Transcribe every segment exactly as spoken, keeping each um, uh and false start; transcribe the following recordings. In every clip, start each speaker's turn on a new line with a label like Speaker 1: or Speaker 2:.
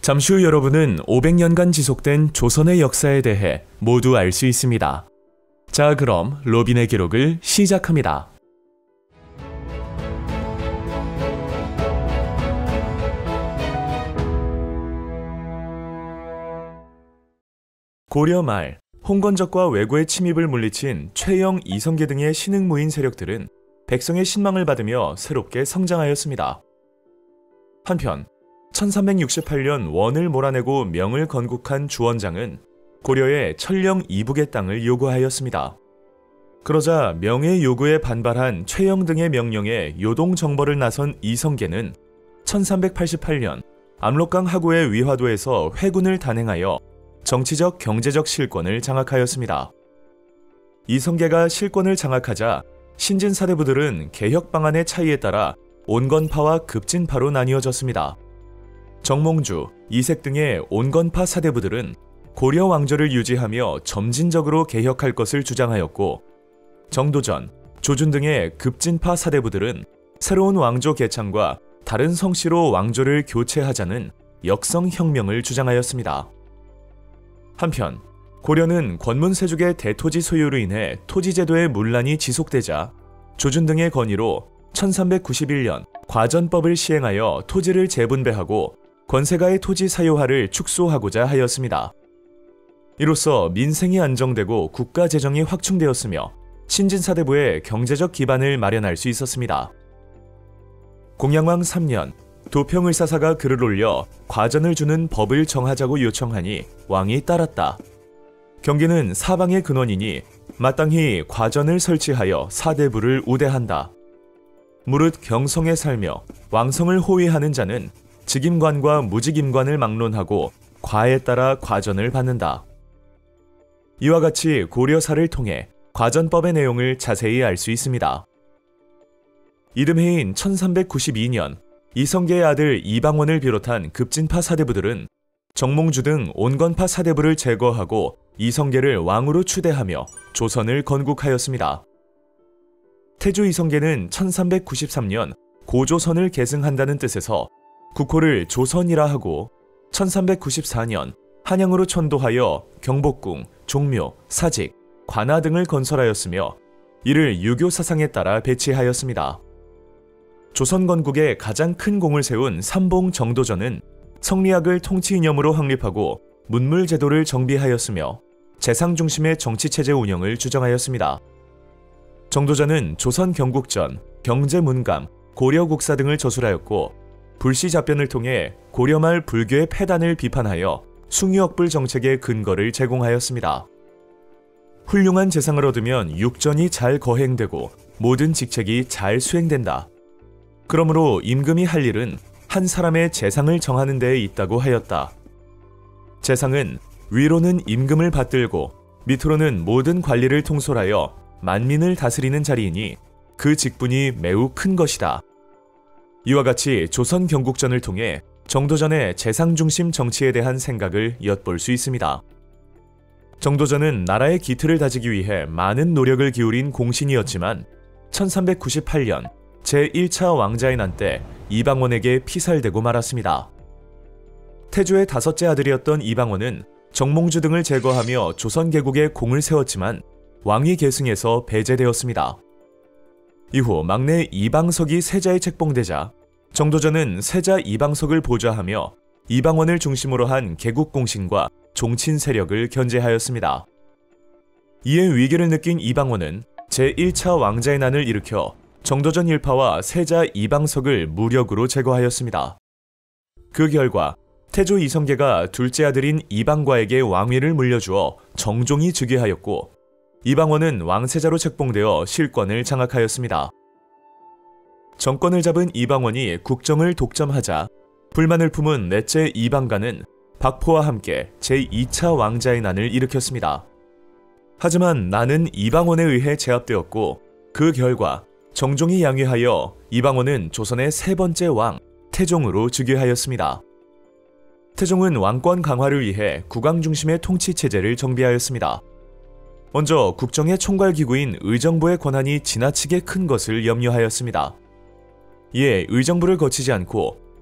Speaker 1: 잠시 후 여러분은 오백 년간 지속된 조선의 역사에 대해 모두 알 수 있습니다. 자, 그럼 로빈의 기록을 시작합니다. 고려 말 홍건적과 왜구의 침입을 물리친 최영, 이성계 등의 신흥무인 세력들은 백성의 신망을 받으며 새롭게 성장하였습니다. 한편 천삼백육십팔 년 원을 몰아내고 명을 건국한 주원장은 고려의 천령 이북의 땅을 요구하였습니다. 그러자 명의 요구에 반발한 최영 등의 명령에 요동 정벌을 나선 이성계는 천삼백팔십팔 년 압록강 하구의 위화도에서 회군을 단행하여 정치적 경제적 실권을 장악하였습니다. 이성계가 실권을 장악하자 신진 사대부들은 개혁 방안의 차이에 따라 온건파와 급진파로 나뉘어졌습니다. 정몽주, 이색 등의 온건파 사대부들은 고려 왕조를 유지하며 점진적으로 개혁할 것을 주장하였고, 정도전, 조준 등의 급진파 사대부들은 새로운 왕조 개창과 다른 성씨로 왕조를 교체하자는 역성혁명을 주장하였습니다. 한편 고려는 권문세족의 대토지 소유로 인해 토지제도의 문란이 지속되자 조준 등의 건의로 천삼백구십일 년 과전법을 시행하여 토지를 재분배하고 권세가의 토지 사유화를 축소하고자 하였습니다. 이로써 민생이 안정되고 국가 재정이 확충되었으며 신진사대부의 경제적 기반을 마련할 수 있었습니다. 공양왕 삼 년 도평을사사가 글을 올려 과전을 주는 법을 정하자고 요청하니 왕이 따랐다. 경기는 사방의 근원이니 마땅히 과전을 설치하여 사대부를 우대한다. 무릇 경성에 살며 왕성을 호위하는 자는 직임관과 무직임관을 막론하고 과에 따라 과전을 받는다. 이와 같이 고려사를 통해 과전법의 내용을 자세히 알 수 있습니다. 이듬해인 천삼백구십이 년 이성계의 아들 이방원을 비롯한 급진파 사대부들은 정몽주 등 온건파 사대부를 제거하고 이성계를 왕으로 추대하며 조선을 건국하였습니다. 태조 이성계는 천삼백구십삼 년 고조선을 계승한다는 뜻에서 국호를 조선이라 하고 천삼백구십사 년 한양으로 천도하여 경복궁, 종묘, 사직, 관아 등을 건설하였으며 이를 유교 사상에 따라 배치하였습니다. 조선 건국에 가장 큰 공을 세운 삼봉 정도전은 성리학을 통치 이념으로 확립하고 문물 제도를 정비하였으며 재상 중심의 정치체제 운영을 주장하였습니다. 정도전은 조선 경국전, 경제문감, 고려국사 등을 저술하였고 불시잡변을 통해 고려말 불교의 폐단을 비판하여 숭유억불 정책의 근거를 제공하였습니다. 훌륭한 재상을 얻으면 육전이 잘 거행되고 모든 직책이 잘 수행된다. 그러므로 임금이 할 일은 한 사람의 재상을 정하는 데에 있다고 하였다. 재상은 위로는 임금을 받들고 밑으로는 모든 관리를 통솔하여 만민을 다스리는 자리이니 그 직분이 매우 큰 것이다. 이와 같이 조선 경국전을 통해 정도전의 재상 중심 정치에 대한 생각을 엿볼 수 있습니다. 정도전은 나라의 기틀을 다지기 위해 많은 노력을 기울인 공신이었지만 천삼백구십팔 년 제일 차 왕자의 난 때 이방원에게 피살되고 말았습니다. 태조의 다섯째 아들이었던 이방원은 정몽주 등을 제거하며 조선 개국에 공을 세웠지만 왕위 계승에서 배제되었습니다. 이후 막내 이방석이 세자에 책봉되자 정도전은 세자 이방석을 보좌하며 이방원을 중심으로 한 개국 공신과 종친 세력을 견제하였습니다. 이에 위기를 느낀 이방원은 제일 차 왕자의 난을 일으켜 정도전 일파와 세자 이방석을 무력으로 제거하였습니다. 그 결과 태조 이성계가 둘째 아들인 이방과에게 왕위를 물려주어 정종이 즉위하였고 이방원은 왕세자로 책봉되어 실권을 장악하였습니다. 정권을 잡은 이방원이 국정을 독점하자 불만을 품은 넷째 이방가는 박포와 함께 제이 차 왕자의 난을 일으켰습니다. 하지만 난은 이방원에 의해 제압되었고 그 결과 정종이 양위하여 이방원은 조선의 세 번째 왕 태종으로 즉위하였습니다. 태종은 왕권 강화를 위해 국왕 중심의 통치 체제를 정비하였습니다. 먼저 국정의 총괄기구인 의정부의 권한이 지나치게 큰 것을 염려하였습니다. 이에 의정부를 거치지 않고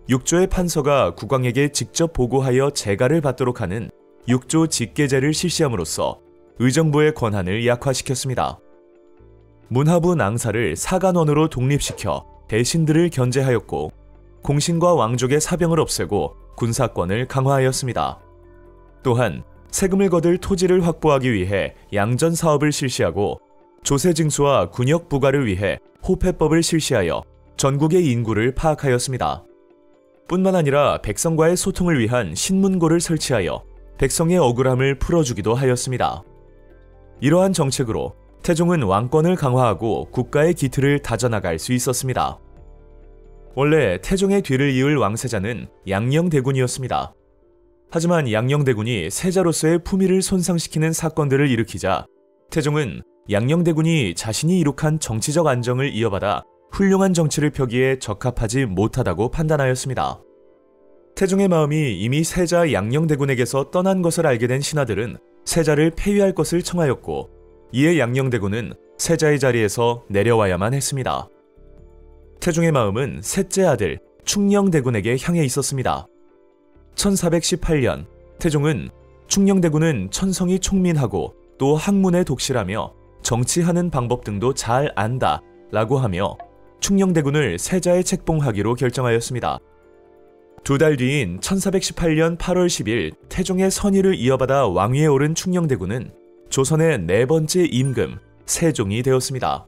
Speaker 1: 육조의 판서가 국왕에게 직접 보고하여 재가를 받도록 하는 육조 직계제를 실시함으로써 의정부의 권한을 약화시켰습니다. 문하부 낭사를 사간원으로 독립시켜 대신들을 견제하였고 공신과 왕족의 사병을 없애고 군사권을 강화하였습니다. 또한 세금을 거둘 토지를 확보하기 위해 양전 사업을 실시하고 조세 징수와 군역 부과를 위해 호패법을 실시하여 전국의 인구를 파악하였습니다. 뿐만 아니라 백성과의 소통을 위한 신문고를 설치하여 백성의 억울함을 풀어주기도 하였습니다. 이러한 정책으로 태종은 왕권을 강화하고 국가의 기틀을 다져나갈 수 있었습니다. 원래 태종의 뒤를 이을 왕세자는 양녕대군이었습니다. 하지만 양녕대군이 세자로서의 품위를 손상시키는 사건들을 일으키자 태종은 양녕대군이 자신이 이룩한 정치적 안정을 이어받아 훌륭한 정치를 펴기에 적합하지 못하다고 판단하였습니다. 태종의 마음이 이미 세자 양녕대군에게서 떠난 것을 알게 된 신하들은 세자를 폐위할 것을 청하였고 이에 양녕대군은 세자의 자리에서 내려와야만 했습니다. 태종의 마음은 셋째 아들 충녕대군에게 향해 있었습니다. 천사백십팔 년 태종은 충녕대군은 천성이 총민하고 또 학문에 독실하며 정치하는 방법 등도 잘 안다 라고 하며 충녕대군을 세자에 책봉하기로 결정하였습니다. 두 달 뒤인 천사백십팔 년 팔월 십일 태종의 선의를 이어받아 왕위에 오른 충녕대군은 조선의 네 번째 임금 세종이 되었습니다.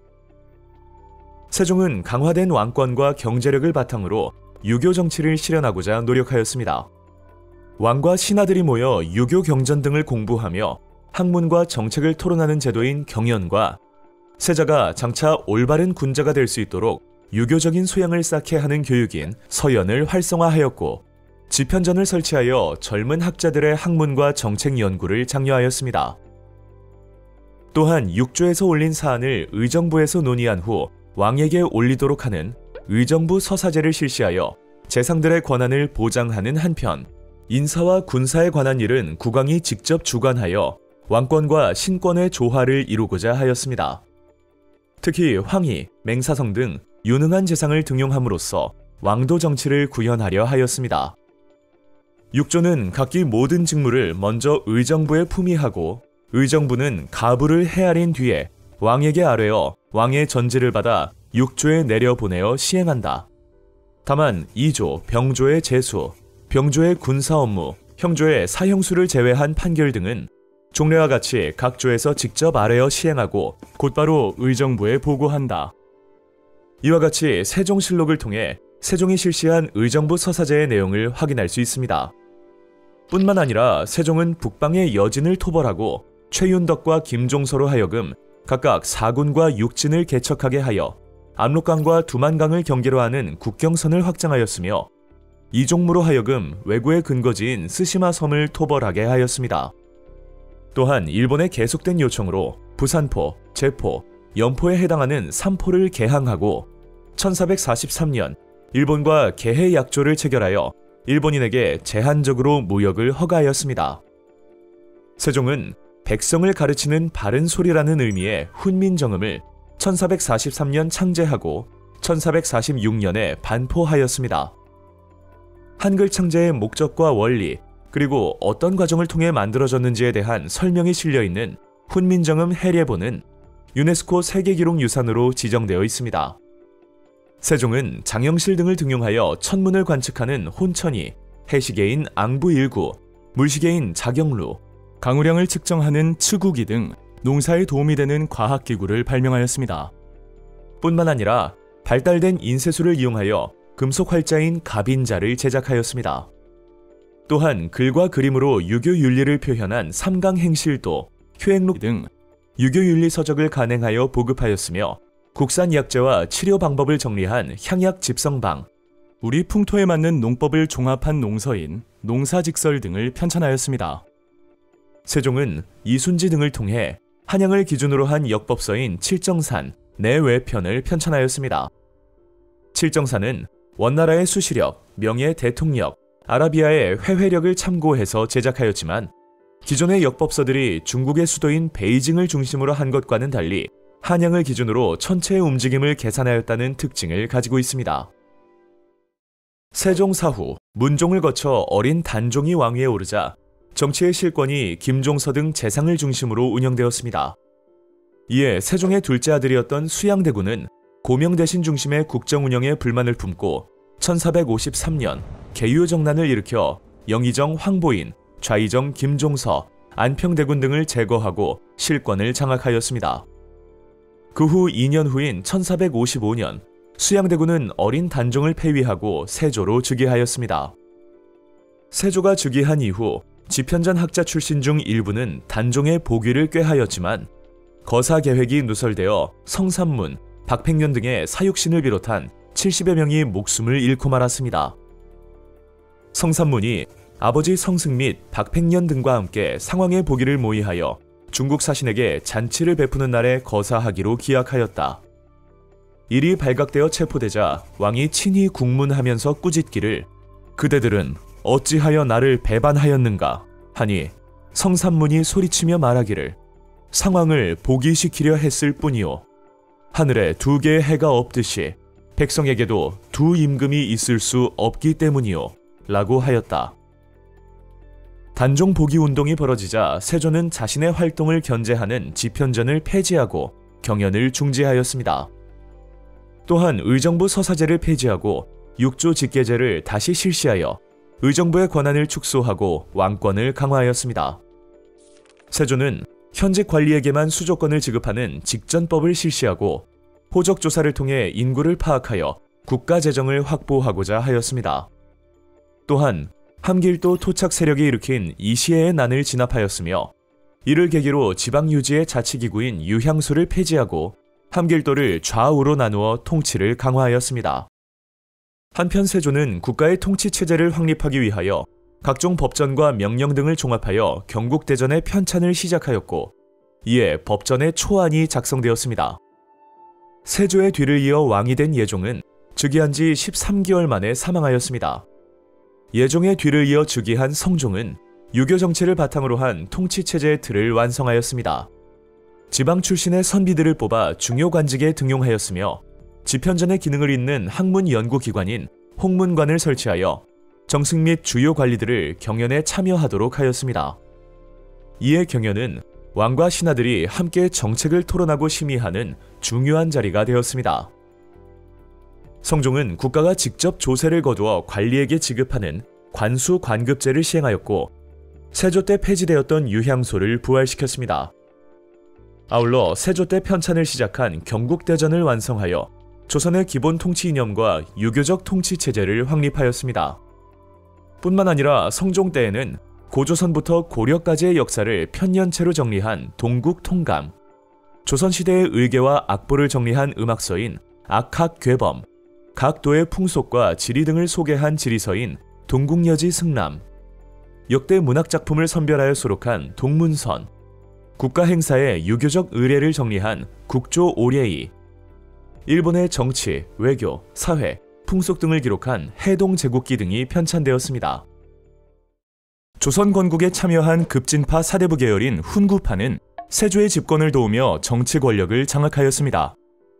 Speaker 1: 세종은 강화된 왕권과 경제력을 바탕으로 유교 정치를 실현하고자 노력하였습니다. 왕과 신하들이 모여 유교 경전 등을 공부하며 학문과 정책을 토론하는 제도인 경연과 세자가 장차 올바른 군자가 될 수 있도록 유교적인 소양을 쌓게 하는 교육인 서연을 활성화하였고 지편전을 설치하여 젊은 학자들의 학문과 정책 연구를 장려하였습니다. 또한 육조에서 올린 사안을 의정부에서 논의한 후 왕에게 올리도록 하는 의정부 서사제를 실시하여 재상들의 권한을 보장하는 한편 인사와 군사에 관한 일은 국왕이 직접 주관하여 왕권과 신권의 조화를 이루고자 하였습니다. 특히 황희, 맹사성 등 유능한 재상을 등용함으로써 왕도 정치를 구현하려 하였습니다. 육조는 각기 모든 직무를 먼저 의정부에 품위하고 의정부는 가부를 헤아린 뒤에 왕에게 아뢰어 왕의 전지를 받아 육조에 내려보내어 시행한다. 다만 이조, 병조의 제수, 병조의 군사 업무, 형조의 사형수를 제외한 판결 등은 종래와 같이 각 조에서 직접 아뢰어 시행하고 곧바로 의정부에 보고한다. 이와 같이 세종실록을 통해 세종이 실시한 의정부 서사제의 내용을 확인할 수 있습니다. 뿐만 아니라 세종은 북방의 여진을 토벌하고 최윤덕과 김종서로 하여금 각각 사군과 육진을 개척하게 하여 압록강과 두만강을 경계로 하는 국경선을 확장하였으며 이종무로 하여금 왜구의 근거지인 스시마 섬을 토벌하게 하였습니다. 또한 일본의 계속된 요청으로 부산포, 제포, 연포에 해당하는 삼포를 개항하고 천사백사십삼 년 일본과 개해 약조를 체결하여 일본인에게 제한적으로 무역을 허가하였습니다. 세종은 백성을 가르치는 바른 소리라는 의미의 훈민정음을 천사백사십삼 년 창제하고 천사백사십육 년에 반포하였습니다. 한글 창제의 목적과 원리, 그리고 어떤 과정을 통해 만들어졌는지에 대한 설명이 실려있는 훈민정음 해례본은 유네스코 세계기록유산으로 지정되어 있습니다. 세종은 장영실 등을 등용하여 천문을 관측하는 혼천이, 해시계인 앙부일구, 물시계인 자경루, 강우량을 측정하는 츠구기 등 농사에 도움이 되는 과학기구를 발명하였습니다. 뿐만 아니라 발달된 인쇄술을 이용하여 금속 활자인 갑인자를 제작하였습니다. 또한 글과 그림으로 유교윤리를 표현한 삼강행실도, 효행록 등 유교윤리 서적을 간행하여 보급하였으며 국산 약재와 치료 방법을 정리한 향약 집성방, 우리 풍토에 맞는 농법을 종합한 농서인 농사직설 등을 편찬하였습니다. 세종은 이순지 등을 통해 한양을 기준으로 한 역법서인 칠정산, 내외편을 편찬하였습니다. 칠정산은 원나라의 수시력, 명의 대통력, 아라비아의 회회력을 참고해서 제작하였지만 기존의 역법서들이 중국의 수도인 베이징을 중심으로 한 것과는 달리 한양을 기준으로 천체의 움직임을 계산하였다는 특징을 가지고 있습니다. 세종 사후 문종을 거쳐 어린 단종이 왕위에 오르자 정치의 실권이 김종서 등 재상을 중심으로 운영되었습니다. 이에 세종의 둘째 아들이었던 수양대군은 고명대신 중심의 국정 운영에 불만을 품고 천사백오십삼 년 계유정난을 일으켜 영의정 황보인, 좌의정 김종서, 안평대군 등을 제거하고 실권을 장악하였습니다. 그 후 이 년 후인 천사백오십오 년 수양대군은 어린 단종을 폐위하고 세조로 즉위하였습니다. 세조가 즉위한 이후 집현전 학자 출신 중 일부는 단종의 복위를 꾀하였지만 거사 계획이 누설되어 성삼문, 박팽년 등의 사육신을 비롯한 칠십여 명이 목숨을 잃고 말았습니다. 성삼문이 아버지 성승 및 박팽년 등과 함께 상왕의 복위를 모의하여 중국 사신에게 잔치를 베푸는 날에 거사하기로 기약하였다. 일이 발각되어 체포되자 왕이 친히 국문하면서 꾸짖기를 그대들은 어찌하여 나를 배반하였는가 하니 성삼문이 소리치며 말하기를 상왕을 복위시키려 했을 뿐이요 하늘에 두 개의 해가 없듯이 백성에게도 두 임금이 있을 수 없기 때문이요 라고 하였다. 단종 복위 운동이 벌어지자 세조는 자신의 활동을 견제하는 집현전을 폐지하고 경연을 중지하였습니다. 또한 의정부 서사제를 폐지하고 육조 직계제를 다시 실시하여 의정부의 권한을 축소하고 왕권을 강화하였습니다. 세조는 현직 관리에게만 수조권을 지급하는 직전법을 실시하고 호적조사를 통해 인구를 파악하여 국가재정을 확보하고자 하였습니다. 또한 함길도 토착 세력이 일으킨 이시해의 난을 진압하였으며 이를 계기로 지방유지의 자치기구인 유향소를 폐지하고 함길도를 좌우로 나누어 통치를 강화하였습니다. 한편 세조는 국가의 통치체제를 확립하기 위하여 각종 법전과 명령 등을 종합하여 경국대전의 편찬을 시작하였고 이에 법전의 초안이 작성되었습니다. 세조의 뒤를 이어 왕이 된 예종은 즉위한 지 십삼 개월 만에 사망하였습니다. 예종의 뒤를 이어 즉위한 성종은 유교 정치를 바탕으로 한 통치체제의 틀을 완성하였습니다. 지방 출신의 선비들을 뽑아 중요 관직에 등용하였으며 집현전의 기능을 잇는 학문 연구기관인 홍문관을 설치하여 정승 및 주요 관리들을 경연에 참여하도록 하였습니다. 이에 경연은 왕과 신하들이 함께 정책을 토론하고 심의하는 중요한 자리가 되었습니다. 성종은 국가가 직접 조세를 거두어 관리에게 지급하는 관수 관급제를 시행하였고 세조 때 폐지되었던 유향소를 부활시켰습니다. 아울러 세조 때 편찬을 시작한 경국대전을 완성하여 조선의 기본 통치 이념과 유교적 통치 체제를 확립하였습니다. 뿐만 아니라 성종 때에는 고조선부터 고려까지의 역사를 편년체로 정리한 동국통감, 조선시대의 의계와 악보를 정리한 음악서인 악학괴범, 각 도의 풍속과 지리 등을 소개한 지리서인 동국여지 승람, 역대 문학작품을 선별하여 수록한 동문선, 국가행사의 유교적 의례를 정리한 국조오례이, 일본의 정치, 외교, 사회, 풍속 등을 기록한 해동제국기 등이 편찬되었습니다. 조선 건국에 참여한 급진파 사대부 계열인 훈구파는 세조의 집권을 도우며 정치 권력을 장악하였습니다.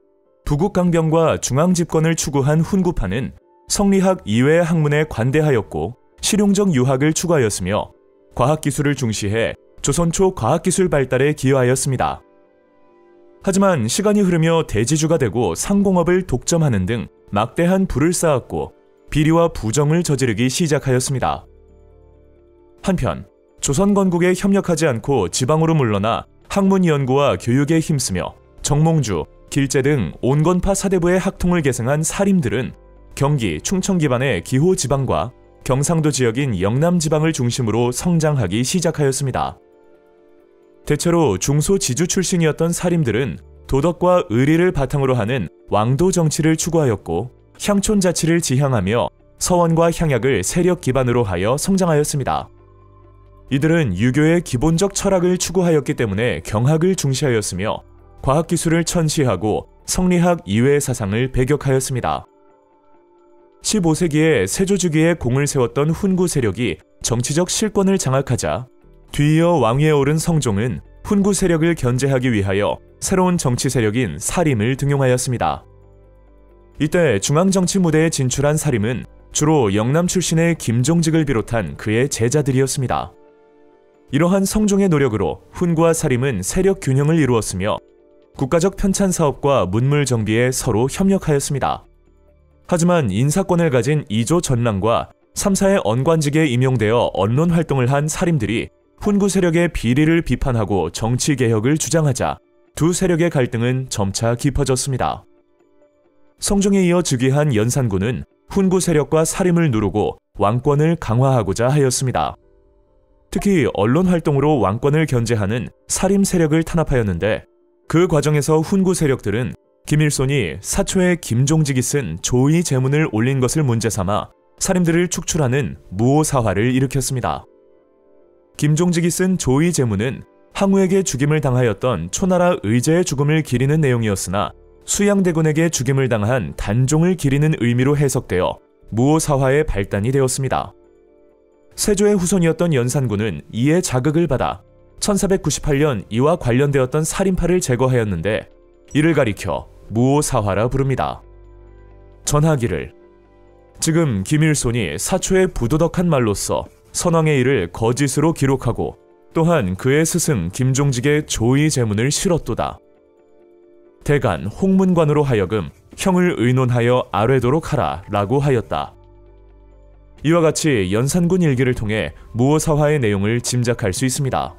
Speaker 1: 부국강병과 중앙집권을 추구한 훈구파는 성리학 이외의 학문에 관대하였고 실용적 유학을 추구하였으며 과학기술을 중시해 조선 초 과학기술 발달에 기여하였습니다. 하지만 시간이 흐르며 대지주가 되고 상공업을 독점하는 등 막대한 부를 쌓았고 비리와 부정을 저지르기 시작하였습니다. 한편 조선 건국에 협력하지 않고 지방으로 물러나 학문 연구와 교육에 힘쓰며 정몽주, 길재 등 온건파 사대부의 학통을 계승한 사림들은 경기, 충청 기반의 기호 지방과 경상도 지역인 영남 지방을 중심으로 성장하기 시작하였습니다. 대체로 중소지주 출신이었던 사림들은 도덕과 의리를 바탕으로 하는 왕도 정치를 추구하였고 향촌 자치를 지향하며 서원과 향약을 세력 기반으로 하여 성장하였습니다. 이들은 유교의 기본적 철학을 추구하였기 때문에 경학을 중시하였으며 과학기술을 천시하고 성리학 이외의 사상을 배격하였습니다. 십오 세기에 세조 주기에 공을 세웠던 훈구 세력이 정치적 실권을 장악하자 뒤이어 왕위에 오른 성종은 훈구 세력을 견제하기 위하여 새로운 정치 세력인 사림을 등용하였습니다. 이때 중앙정치 무대에 진출한 사림은 주로 영남 출신의 김종직을 비롯한 그의 제자들이었습니다. 이러한 성종의 노력으로 훈구와 사림은 세력 균형을 이루었으며 국가적 편찬 사업과 문물 정비에 서로 협력하였습니다. 하지만 인사권을 가진 이조 전랑과 삼사의 언관직에 임용되어 언론 활동을 한 사림들이 훈구 세력의 비리를 비판하고 정치 개혁을 주장하자 두 세력의 갈등은 점차 깊어졌습니다. 성종에 이어 즉위한 연산군은 훈구 세력과 사림을 누르고 왕권을 강화하고자 하였습니다. 특히 언론 활동으로 왕권을 견제하는 사림 세력을 탄압하였는데 그 과정에서 훈구 세력들은 김일손이 사초에 김종직이 쓴 조의 제문을 올린 것을 문제 삼아 사림들을 축출하는 무오사화를 일으켰습니다. 김종직이 쓴 조의 제문은 항우에게 죽임을 당하였던 초나라 의제의 죽음을 기리는 내용이었으나 수양대군에게 죽임을 당한 단종을 기리는 의미로 해석되어 무오사화의 발단이 되었습니다. 세조의 후손이었던 연산군은 이에 자극을 받아 천사백구십팔 년 이와 관련되었던 살인파를 제거하였는데 이를 가리켜 무오사화라 부릅니다. 전하기를 지금 김일손이 사초의 부도덕한 말로써 선왕의 일을 거짓으로 기록하고 또한 그의 스승 김종직의 조의 제문을 실었도다. 대간 홍문관으로 하여금 형을 의논하여 아뢰도록 하라 라고 하였다. 이와 같이 연산군 일기를 통해 무오사화의 내용을 짐작할 수 있습니다.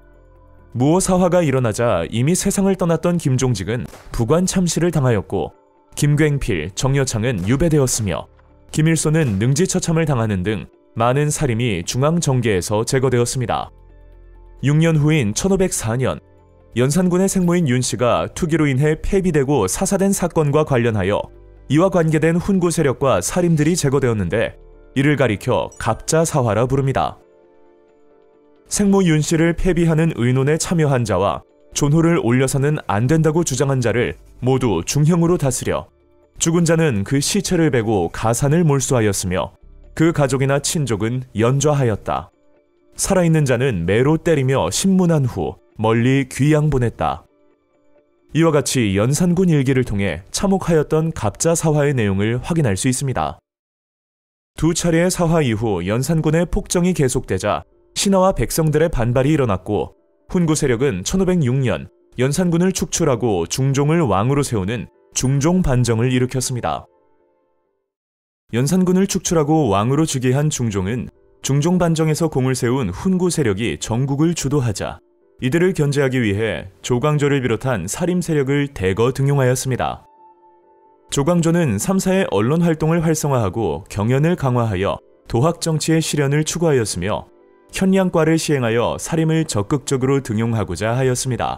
Speaker 1: 무오사화가 일어나자 이미 세상을 떠났던 김종직은 부관 참시를 당하였고 김굉필, 정여창은 유배되었으며 김일손은 능지처참을 당하는 등 많은 살인이 중앙정계에서 제거되었습니다. 육 년 후인 천오백사 년 연산군의 생모인 윤씨가 투기로 인해 폐비되고 사사된 사건과 관련하여 이와 관계된 훈구 세력과 사림들이 제거되었는데 이를 가리켜 갑자사화라 부릅니다. 생모 윤씨를 폐비하는 의논에 참여한 자와 존호를 올려서는 안 된다고 주장한 자를 모두 중형으로 다스려 죽은 자는 그 시체를 베고 가산을 몰수하였으며 그 가족이나 친족은 연좌하였다. 살아있는 자는 매로 때리며 신문한 후 멀리 귀양 보냈다. 이와 같이 연산군 일기를 통해 참혹하였던 갑자사화의 내용을 확인할 수 있습니다. 두 차례의 사화 이후 연산군의 폭정이 계속되자 신하와 백성들의 반발이 일어났고 훈구 세력은 천오백육 년 연산군을 축출하고 중종을 왕으로 세우는 중종반정을 일으켰습니다. 연산군을 축출하고 왕으로 즉위한 중종은 중종반정에서 공을 세운 훈구 세력이 전국을 주도하자 이들을 견제하기 위해 조광조를 비롯한 사림 세력을 대거 등용하였습니다. 조광조는 삼사의 언론 활동을 활성화하고 경연을 강화하여 도학 정치의 실현을 추구하였으며 현량과를 시행하여 사림을 적극적으로 등용하고자 하였습니다.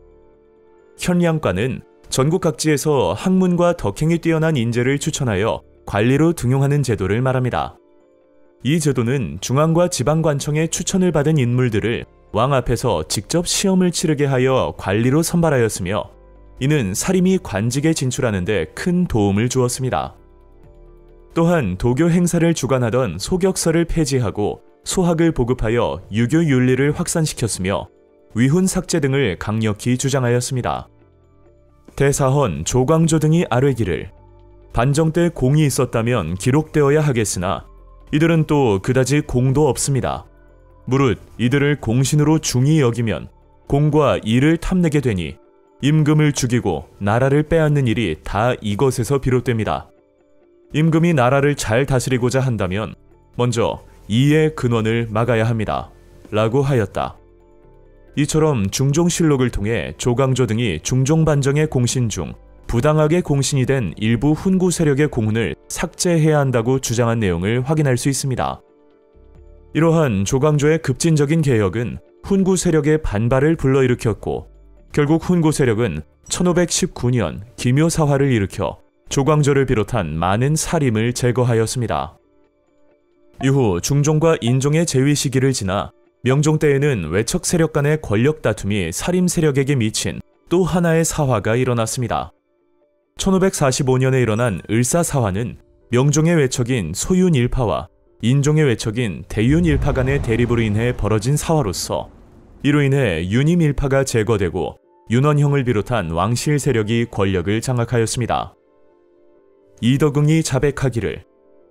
Speaker 1: 현량과는 전국 각지에서 학문과 덕행이 뛰어난 인재를 추천하여 관리로 등용하는 제도를 말합니다. 이 제도는 중앙과 지방관청의 추천을 받은 인물들을 왕 앞에서 직접 시험을 치르게 하여 관리로 선발하였으며 이는 사림이 관직에 진출하는 데 큰 도움을 주었습니다. 또한 도교 행사를 주관하던 소격서를 폐지하고 소학을 보급하여 유교 윤리를 확산시켰으며 위훈 삭제 등을 강력히 주장하였습니다. 대사헌 조광조 등이 아뢰기를 반정 때 공이 있었다면 기록되어야 하겠으나 이들은 또 그다지 공도 없습니다. 무릇 이들을 공신으로 중히 여기면 공과 일을 탐내게 되니 임금을 죽이고 나라를 빼앗는 일이 다 이것에서 비롯됩니다. 임금이 나라를 잘 다스리고자 한다면 먼저 이의 근원을 막아야 합니다. 라고 하였다. 이처럼 중종실록을 통해 조광조 등이 중종반정의 공신 중 부당하게 공신이 된 일부 훈구 세력의 공훈을 삭제해야 한다고 주장한 내용을 확인할 수 있습니다. 이러한 조광조의 급진적인 개혁은 훈구 세력의 반발을 불러일으켰고 결국 훈구 세력은 천오백십구 년 기묘사화를 일으켜 조광조를 비롯한 많은 사림을 제거하였습니다. 이후 중종과 인종의 재위 시기를 지나 명종 때에는 외척 세력 간의 권력 다툼이 사림 세력에게 미친 또 하나의 사화가 일어났습니다. 천오백사십오 년에 일어난 을사사화는 명종의 외척인 소윤일파와 인종의 외척인 대윤일파 간의 대립으로 인해 벌어진 사화로서 이로 인해 윤임일파가 제거되고 윤원형을 비롯한 왕실 세력이 권력을 장악하였습니다. 이덕응이 자백하기를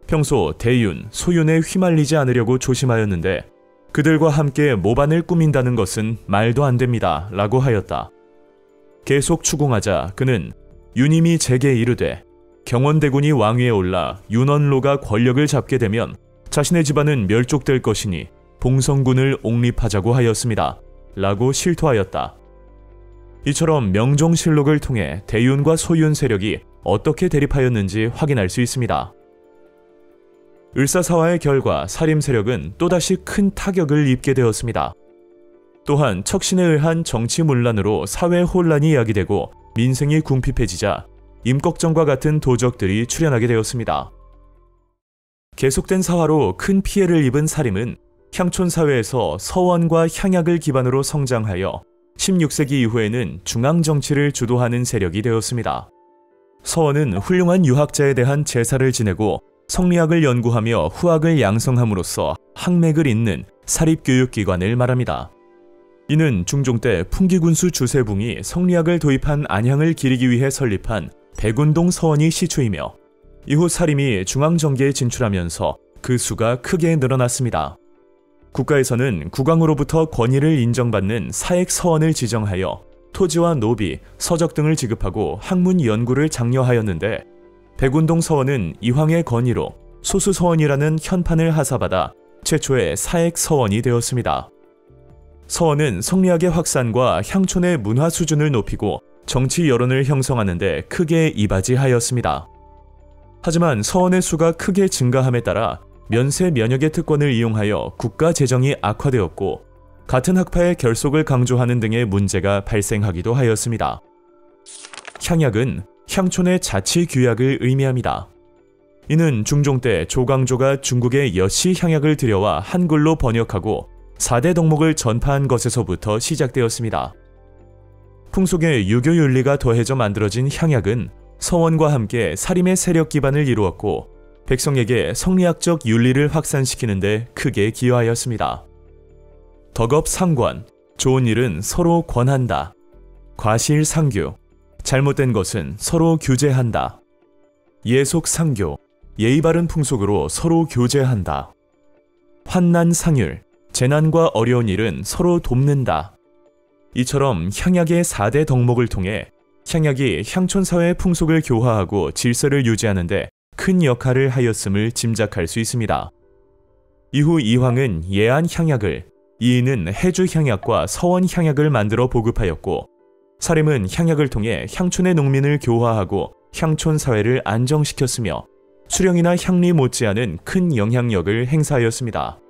Speaker 1: 평소 대윤, 소윤에 휘말리지 않으려고 조심하였는데 그들과 함께 모반을 꾸민다는 것은 말도 안 됩니다 라고 하였다. 계속 추궁하자 그는 윤임이 제게 이르되 경원대군이 왕위에 올라 윤원로가 권력을 잡게 되면 자신의 집안은 멸족될 것이니 봉성군을 옹립하자고 하였습니다 라고 실토하였다. 이처럼 명종실록을 통해 대윤과 소윤 세력이 어떻게 대립하였는지 확인할 수 있습니다. 을사사화의 결과 사림 세력은 또다시 큰 타격을 입게 되었습니다. 또한 척신에 의한 정치 문란으로 사회 혼란이 야기되고 민생이 궁핍해지자 임꺽정과 같은 도적들이 출현하게 되었습니다. 계속된 사화로 큰 피해를 입은 사림은 향촌 사회에서 서원과 향약을 기반으로 성장하여 십육 세기 이후에는 중앙 정치를 주도하는 세력이 되었습니다. 서원은 훌륭한 유학자에 대한 제사를 지내고 성리학을 연구하며 후학을 양성함으로써 학맥을 잇는 사립교육기관을 말합니다. 이는 중종 때 풍기군수 주세붕이 성리학을 도입한 안향을 기리기 위해 설립한 백운동 서원이 시초이며 이후 사림이 중앙정계에 진출하면서 그 수가 크게 늘어났습니다. 국가에서는 국왕으로부터 권위를 인정받는 사액 서원을 지정하여 토지와 노비, 서적 등을 지급하고 학문 연구를 장려하였는데 백운동 서원은 이황의 건의로 소수서원이라는 현판을 하사받아 최초의 사액 서원이 되었습니다. 서원은 성리학의 확산과 향촌의 문화 수준을 높이고 정치 여론을 형성하는 데 크게 이바지하였습니다. 하지만 서원의 수가 크게 증가함에 따라 면세 면역의 특권을 이용하여 국가 재정이 악화되었고 같은 학파의 결속을 강조하는 등의 문제가 발생하기도 하였습니다. 향약은 향촌의 자치 규약을 의미합니다. 이는 중종 때 조광조가 중국에 여시 향약을 들여와 한글로 번역하고 사 대 덕목을 전파한 것에서부터 시작되었습니다. 풍속의 유교 윤리가 더해져 만들어진 향약은 서원과 함께 사림의 세력 기반을 이루었고 백성에게 성리학적 윤리를 확산시키는 데 크게 기여하였습니다. 덕업상관, 좋은 일은 서로 권한다. 과실상규, 잘못된 것은 서로 규제한다. 예속상교, 예의 바른 풍속으로 서로 교제한다. 환난상율, 재난과 어려운 일은 서로 돕는다. 이처럼 향약의 사 대 덕목을 통해 향약이 향촌사회의 풍속을 교화하고 질서를 유지하는 데 큰 역할을 하였음을 짐작할 수 있습니다. 이후 이황은 예안 향약을, 이인은 해주 향약과 서원 향약을 만들어 보급하였고 사림은 향약을 통해 향촌의 농민을 교화하고 향촌 사회를 안정시켰으며 수령이나 향리 못지않은 큰 영향력을 행사하였습니다.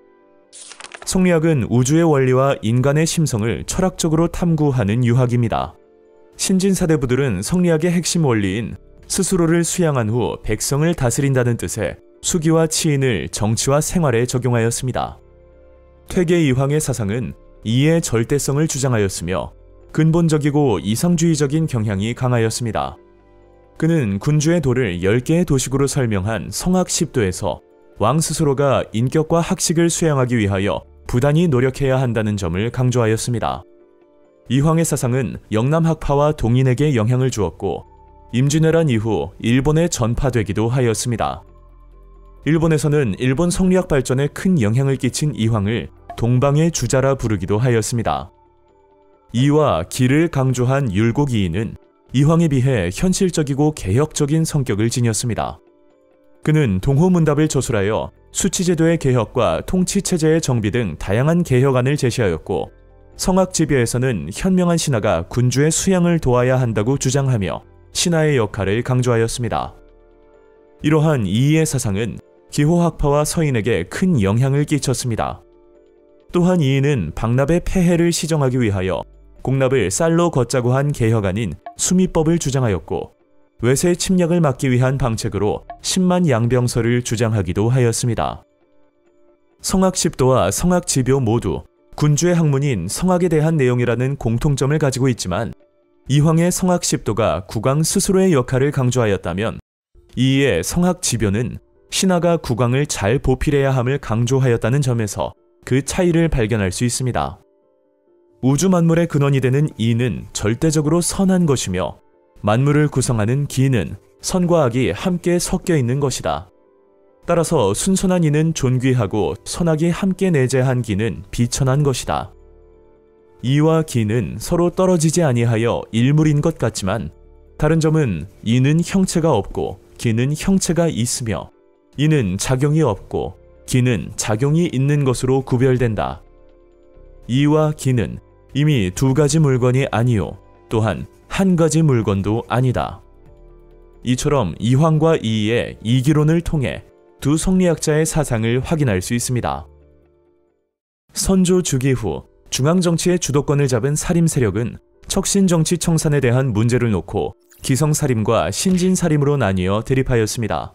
Speaker 1: 성리학은 우주의 원리와 인간의 심성을 철학적으로 탐구하는 유학입니다. 신진사대부들은 성리학의 핵심 원리인 스스로를 수양한 후 백성을 다스린다는 뜻의 수기와 치인을 정치와 생활에 적용하였습니다. 퇴계 이황의 사상은 이의 절대성을 주장하였으며 근본적이고 이상주의적인 경향이 강하였습니다. 그는 군주의 도를 열 개의 도식으로 설명한 성학십도에서 왕 스스로가 인격과 학식을 수양하기 위하여 부단히 노력해야 한다는 점을 강조하였습니다. 이황의 사상은 영남학파와 동인에게 영향을 주었고 임진왜란 이후 일본에 전파되기도 하였습니다. 일본에서는 일본 성리학 발전에 큰 영향을 끼친 이황을 동방의 주자라 부르기도 하였습니다. 이와 기를 강조한 율곡이인은 이황에 비해 현실적이고 개혁적인 성격을 지녔습니다. 그는 동호문답을 저술하여 수치제도의 개혁과 통치체제의 정비 등 다양한 개혁안을 제시하였고 성학지배에서는 현명한 신하가 군주의 수양을 도와야 한다고 주장하며 신하의 역할을 강조하였습니다. 이러한 이의의 사상은 기호학파와 서인에게 큰 영향을 끼쳤습니다. 또한 이인은 박납의 폐해를 시정하기 위하여 공납을 쌀로 걷자고 한 개혁안인 수미법을 주장하였고 외세 침략을 막기 위한 방책으로 십만 양병설을 주장하기도 하였습니다. 성학십도와 성학지묘 모두 군주의 학문인 성학에 대한 내용이라는 공통점을 가지고 있지만 이황의 성학십도가 국왕 스스로의 역할을 강조하였다면 이의 성학지묘는 신하가 국왕을 잘 보필해야 함을 강조하였다는 점에서 그 차이를 발견할 수 있습니다. 우주 만물의 근원이 되는 이는 절대적으로 선한 것이며 만물을 구성하는 기는 선과 악이 함께 섞여 있는 것이다. 따라서 순선한 이는 존귀하고 선악이 함께 내재한 기는 비천한 것이다. 이와 기는 서로 떨어지지 아니하여 일물인 것 같지만 다른 점은 이는 형체가 없고 기는 형체가 있으며 이는 작용이 없고 기는 작용이 있는 것으로 구별된다. 이와 기는 이미 두 가지 물건이 아니요 또한 한 가지 물건도 아니다. 이처럼 이황과 이의의 이기론을 통해 두 성리학자의 사상을 확인할 수 있습니다. 선조 주기 후 중앙정치의 주도권을 잡은 살림 세력은 척신정치 청산에 대한 문제를 놓고 기성살림과 신진살림으로 나뉘어 대립하였습니다.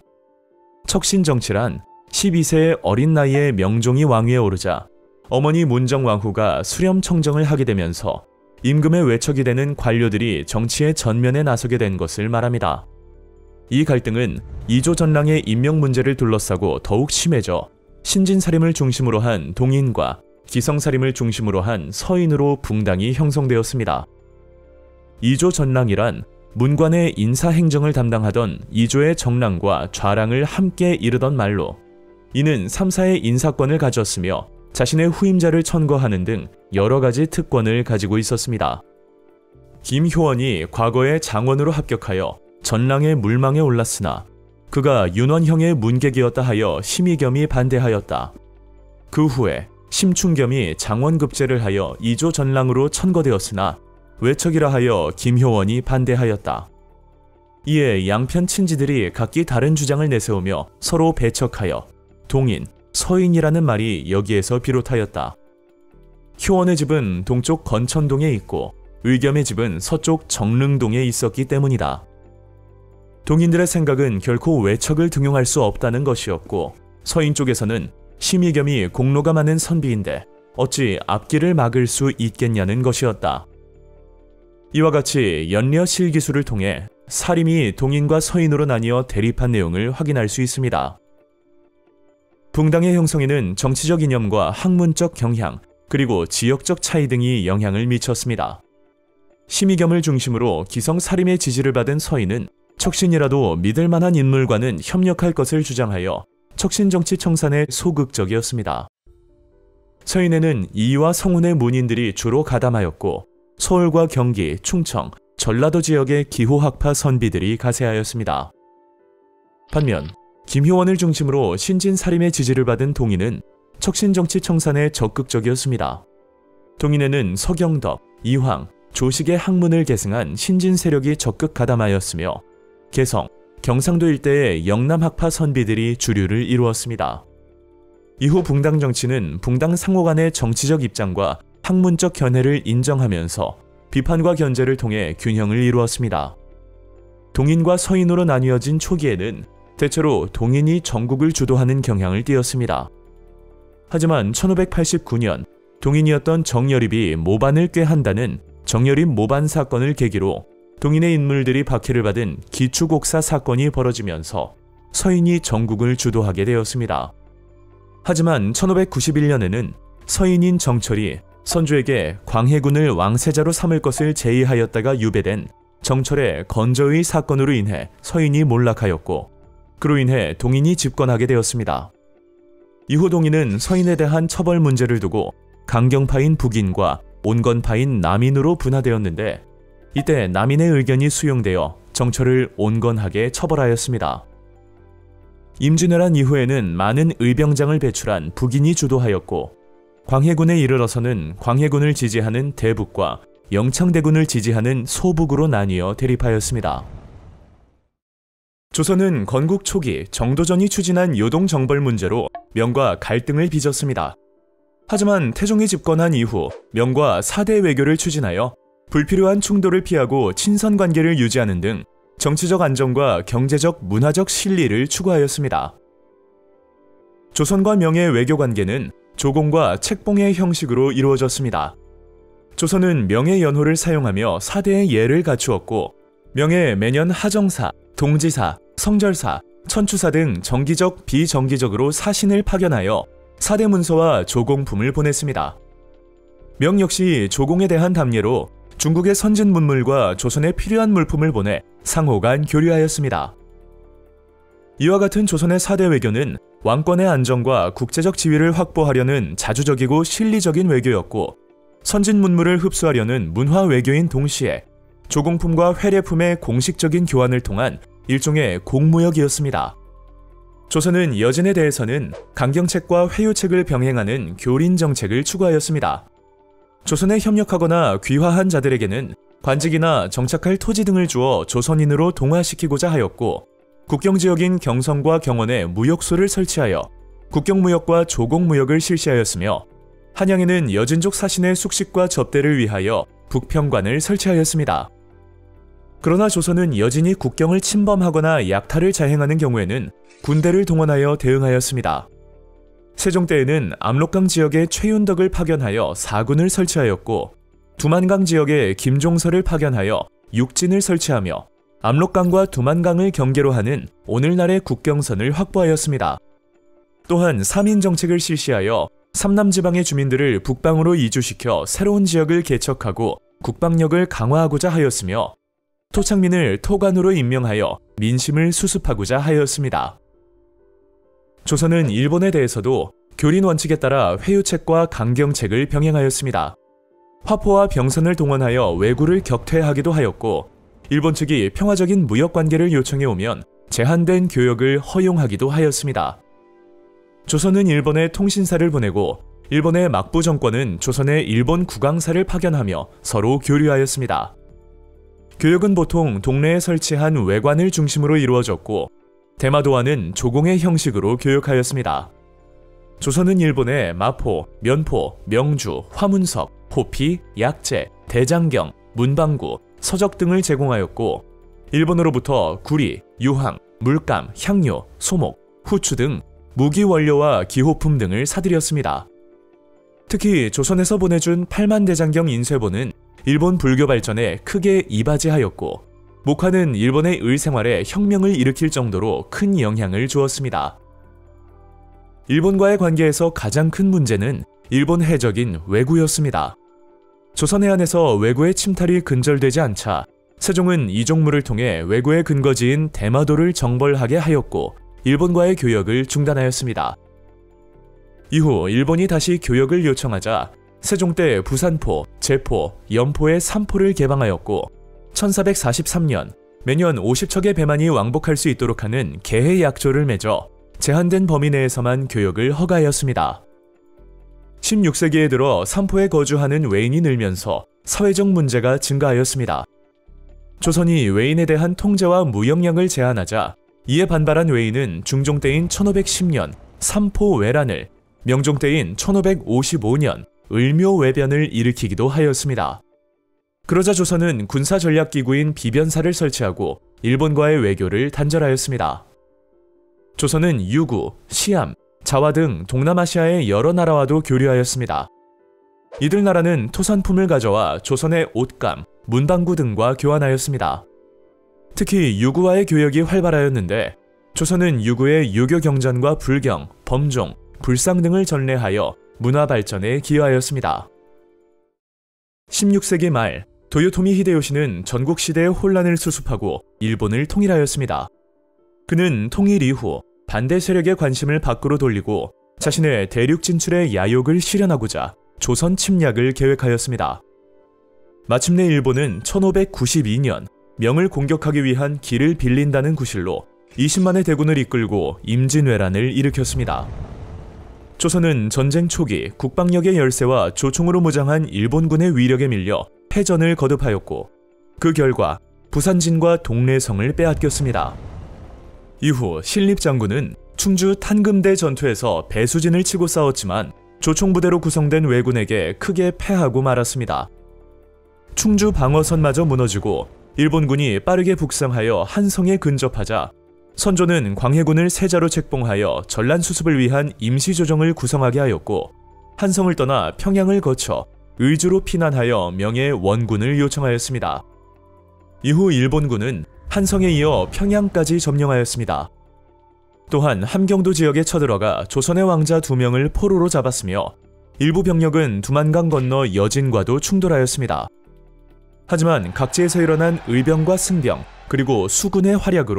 Speaker 1: 척신정치란 십이 세의 어린 나이에 명종이 왕위에 오르자 어머니 문정왕후가 수렴청정을 하게 되면서 임금의 외척이 되는 관료들이 정치의 전면에 나서게 된 것을 말합니다. 이 갈등은 이조 전랑의 임명 문제를 둘러싸고 더욱 심해져 신진살림을 중심으로 한 동인과 기성살림을 중심으로 한 서인으로 붕당이 형성되었습니다. 이조 전랑이란 문관의 인사행정을 담당하던 이조의 정랑과 좌랑을 함께 이르던 말로 이는 삼사의 인사권을 가졌으며 자신의 후임자를 천거하는 등 여러 가지 특권을 가지고 있었습니다. 김효원이 과거에 장원으로 합격하여 전랑의 물망에 올랐으나 그가 윤원형의 문객이었다 하여 심의겸이 반대하였다. 그 후에 심충겸이 장원급제를 하여 이조 전랑으로 천거되었으나 외척이라 하여 김효원이 반대하였다. 이에 양편 친지들이 각기 다른 주장을 내세우며 서로 배척하여 동인, 서인이라는 말이 여기에서 비롯하였다. 효원의 집은 동쪽 건천동에 있고 의겸의 집은 서쪽 정릉동에 있었기 때문이다. 동인들의 생각은 결코 외척을 등용할 수 없다는 것이었고 서인 쪽에서는 심의겸이 공로가 많은 선비인데 어찌 앞길을 막을 수 있겠냐는 것이었다. 이와 같이 연려 실기술을 통해 살림이 동인과 서인으로 나뉘어 대립한 내용을 확인할 수 있습니다. 붕당의 형성에는 정치적 이념과 학문적 경향, 그리고 지역적 차이 등이 영향을 미쳤습니다. 심의겸을 중심으로 기성 살림의 지지를 받은 서인은 척신이라도 믿을 만한 인물과는 협력할 것을 주장하여 척신정치 청산에 소극적이었습니다. 서인에는 이와 성운의 문인들이 주로 가담하였고 서울과 경기, 충청, 전라도 지역의 기호학파 선비들이 가세하였습니다. 반면 김효원을 중심으로 신진살림의 지지를 받은 동인은 척신정치 청산에 적극적이었습니다. 동인에는 서경덕, 이황, 조식의 학문을 계승한 신진 세력이 적극 가담하였으며 개성, 경상도 일대의 영남학파 선비들이 주류를 이루었습니다. 이후 붕당 정치는 붕당 상호 간의 정치적 입장과 학문적 견해를 인정하면서 비판과 견제를 통해 균형을 이루었습니다. 동인과 서인으로 나뉘어진 초기에는 대체로 동인이 전국을 주도하는 경향을 띠었습니다. 하지만 천오백팔십구 년 동인이었던 정여립이 모반을 꾀한다는 정여립 모반 사건을 계기로 동인의 인물들이 박해를 받은 기추곡사 사건이 벌어지면서 서인이 전국을 주도하게 되었습니다. 하지만 천오백구십일 년에는 서인인 정철이 선조에게 광해군을 왕세자로 삼을 것을 제의하였다가 유배된 정철의 건저의 사건으로 인해 서인이 몰락하였고 그로 인해 동인이 집권하게 되었습니다. 이후 동인은 서인에 대한 처벌 문제를 두고 강경파인 북인과 온건파인 남인으로 분화되었는데 이때 남인의 의견이 수용되어 정철을 온건하게 처벌하였습니다. 임진왜란 이후에는 많은 의병장을 배출한 북인이 주도하였고 광해군에 이르러서는 광해군을 지지하는 대북과 영창대군을 지지하는 소북으로 나뉘어 대립하였습니다. 조선은 건국 초기 정도전이 추진한 요동정벌 문제로 명과 갈등을 빚었습니다. 하지만 태종이 집권한 이후 명과 사대 외교를 추진하여 불필요한 충돌을 피하고 친선관계를 유지하는 등 정치적 안정과 경제적, 문화적 신리를 추구하였습니다. 조선과 명의 외교관계는 조공과 책봉의 형식으로 이루어졌습니다. 조선은 명의 연호를 사용하며 사대의 예를 갖추었고 명의 매년 하정사, 동지사, 성절사, 천추사 등 정기적, 비정기적으로 사신을 파견하여 사대 문서와 조공품을 보냈습니다. 명 역시 조공에 대한 담례로 중국의 선진 문물과 조선에 필요한 물품을 보내 상호 간 교류하였습니다. 이와 같은 조선의 사대 외교는 왕권의 안정과 국제적 지위를 확보하려는 자주적이고 실리적인 외교였고, 선진 문물을 흡수하려는 문화 외교인 동시에 조공품과 회례품의 공식적인 교환을 통한 일종의 공무역이었습니다. 조선은 여진에 대해서는 강경책과 회유책을 병행하는 교린 정책을 추구하였습니다. 조선에 협력하거나 귀화한 자들에게는 관직이나 정착할 토지 등을 주어 조선인으로 동화시키고자 하였고, 국경지역인 경성과 경원에 무역소를 설치하여 국경무역과 조공무역을 실시하였으며, 한양에는 여진족 사신의 숙식과 접대를 위하여 북평관을 설치하였습니다. 그러나 조선은 여진이 국경을 침범하거나 약탈을 자행하는 경우에는 군대를 동원하여 대응하였습니다. 세종 때에는 압록강 지역에 최윤덕을 파견하여 사군을 설치하였고, 두만강 지역에 김종서를 파견하여 육진을 설치하며 압록강과 두만강을 경계로 하는 오늘날의 국경선을 확보하였습니다. 또한 삼인 정책을 실시하여 삼남지방의 주민들을 북방으로 이주시켜 새로운 지역을 개척하고 국방력을 강화하고자 하였으며, 토착민을 토관으로 임명하여 민심을 수습하고자 하였습니다. 조선은 일본에 대해서도 교린 원칙에 따라 회유책과 강경책을 병행하였습니다. 화포와 병선을 동원하여 왜구를 격퇴하기도 하였고, 일본 측이 평화적인 무역관계를 요청해 오면 제한된 교역을 허용하기도 하였습니다. 조선은 일본에 통신사를 보내고, 일본의 막부 정권은 조선에 일본 국왕사를 파견하며 서로 교류하였습니다. 교역은 보통 동네에 설치한 외관을 중심으로 이루어졌고, 대마도와는 조공의 형식으로 교역하였습니다. 조선은 일본에 마포, 면포, 명주, 화문석, 호피, 약재, 대장경, 문방구, 서적 등을 제공하였고, 일본으로부터 구리, 유황, 물감, 향료, 소목, 후추 등 무기 원료와 기호품 등을 사들였습니다. 특히 조선에서 보내준 팔만 대장경 인쇄본은 일본 불교 발전에 크게 이바지하였고, 목화는 일본의 의생활에 혁명을 일으킬 정도로 큰 영향을 주었습니다. 일본과의 관계에서 가장 큰 문제는 일본 해적인 왜구였습니다. 조선 해안에서 왜구의 침탈이 근절되지 않자 세종은 이종무를 통해 왜구의 근거지인 대마도를 정벌하게 하였고, 일본과의 교역을 중단하였습니다. 이후 일본이 다시 교역을 요청하자 세종 때 부산포, 제포, 연포의 삼포를 개방하였고, 천사백사십삼 년 매년 오십 척의 배만이 왕복할 수 있도록 하는 개해 약조를 맺어 제한된 범위 내에서만 교역을 허가하였습니다. 십육 세기에 들어 삼포에 거주하는 외인이 늘면서 사회적 문제가 증가하였습니다. 조선이 외인에 대한 통제와 무역량을 제한하자 이에 반발한 외인은 중종 때인 천오백십 년 삼포 외란을, 명종 때인 천오백오십오 년 을묘외변을 일으키기도 하였습니다. 그러자 조선은 군사전략기구인 비변사를 설치하고 일본과의 외교를 단절하였습니다. 조선은 유구, 시암, 자와 등 동남아시아의 여러 나라와도 교류하였습니다. 이들 나라는 토산품을 가져와 조선의 옷감, 문방구 등과 교환하였습니다. 특히 유구와의 교역이 활발하였는데, 조선은 유구의 유교 경전과 불경, 범종, 불상 등을 전래하여 문화 발전에 기여하였습니다. 십육 세기 말 도요토미 히데요시는 전국 시대의 혼란을 수습하고 일본을 통일하였습니다. 그는 통일 이후 반대 세력의 관심을 밖으로 돌리고 자신의 대륙 진출의 야욕을 실현하고자 조선 침략을 계획하였습니다. 마침내 일본은 천오백구십이 년 명을 공격하기 위한 길을 빌린다는 구실로 이십만의 대군을 이끌고 임진왜란을 일으켰습니다. 조선은 전쟁 초기 국방력의 열세와 조총으로 무장한 일본군의 위력에 밀려 패전을 거듭하였고, 그 결과 부산진과 동래성을 빼앗겼습니다. 이후 신립장군은 충주 탄금대 전투에서 배수진을 치고 싸웠지만 조총부대로 구성된 왜군에게 크게 패하고 말았습니다. 충주 방어선마저 무너지고 일본군이 빠르게 북상하여 한성에 근접하자 선조는 광해군을 세자로 책봉하여 전란 수습을 위한 임시조정을 구성하게 하였고, 한성을 떠나 평양을 거쳐 의주로 피난하여 명의 원군을 요청하였습니다. 이후 일본군은 한성에 이어 평양까지 점령하였습니다. 또한 함경도 지역에 쳐들어가 조선의 왕자 두 명을 포로로 잡았으며, 일부 병력은 두만강 건너 여진과도 충돌하였습니다. 하지만 각지에서 일어난 의병과 승병, 그리고 수군의 활약으로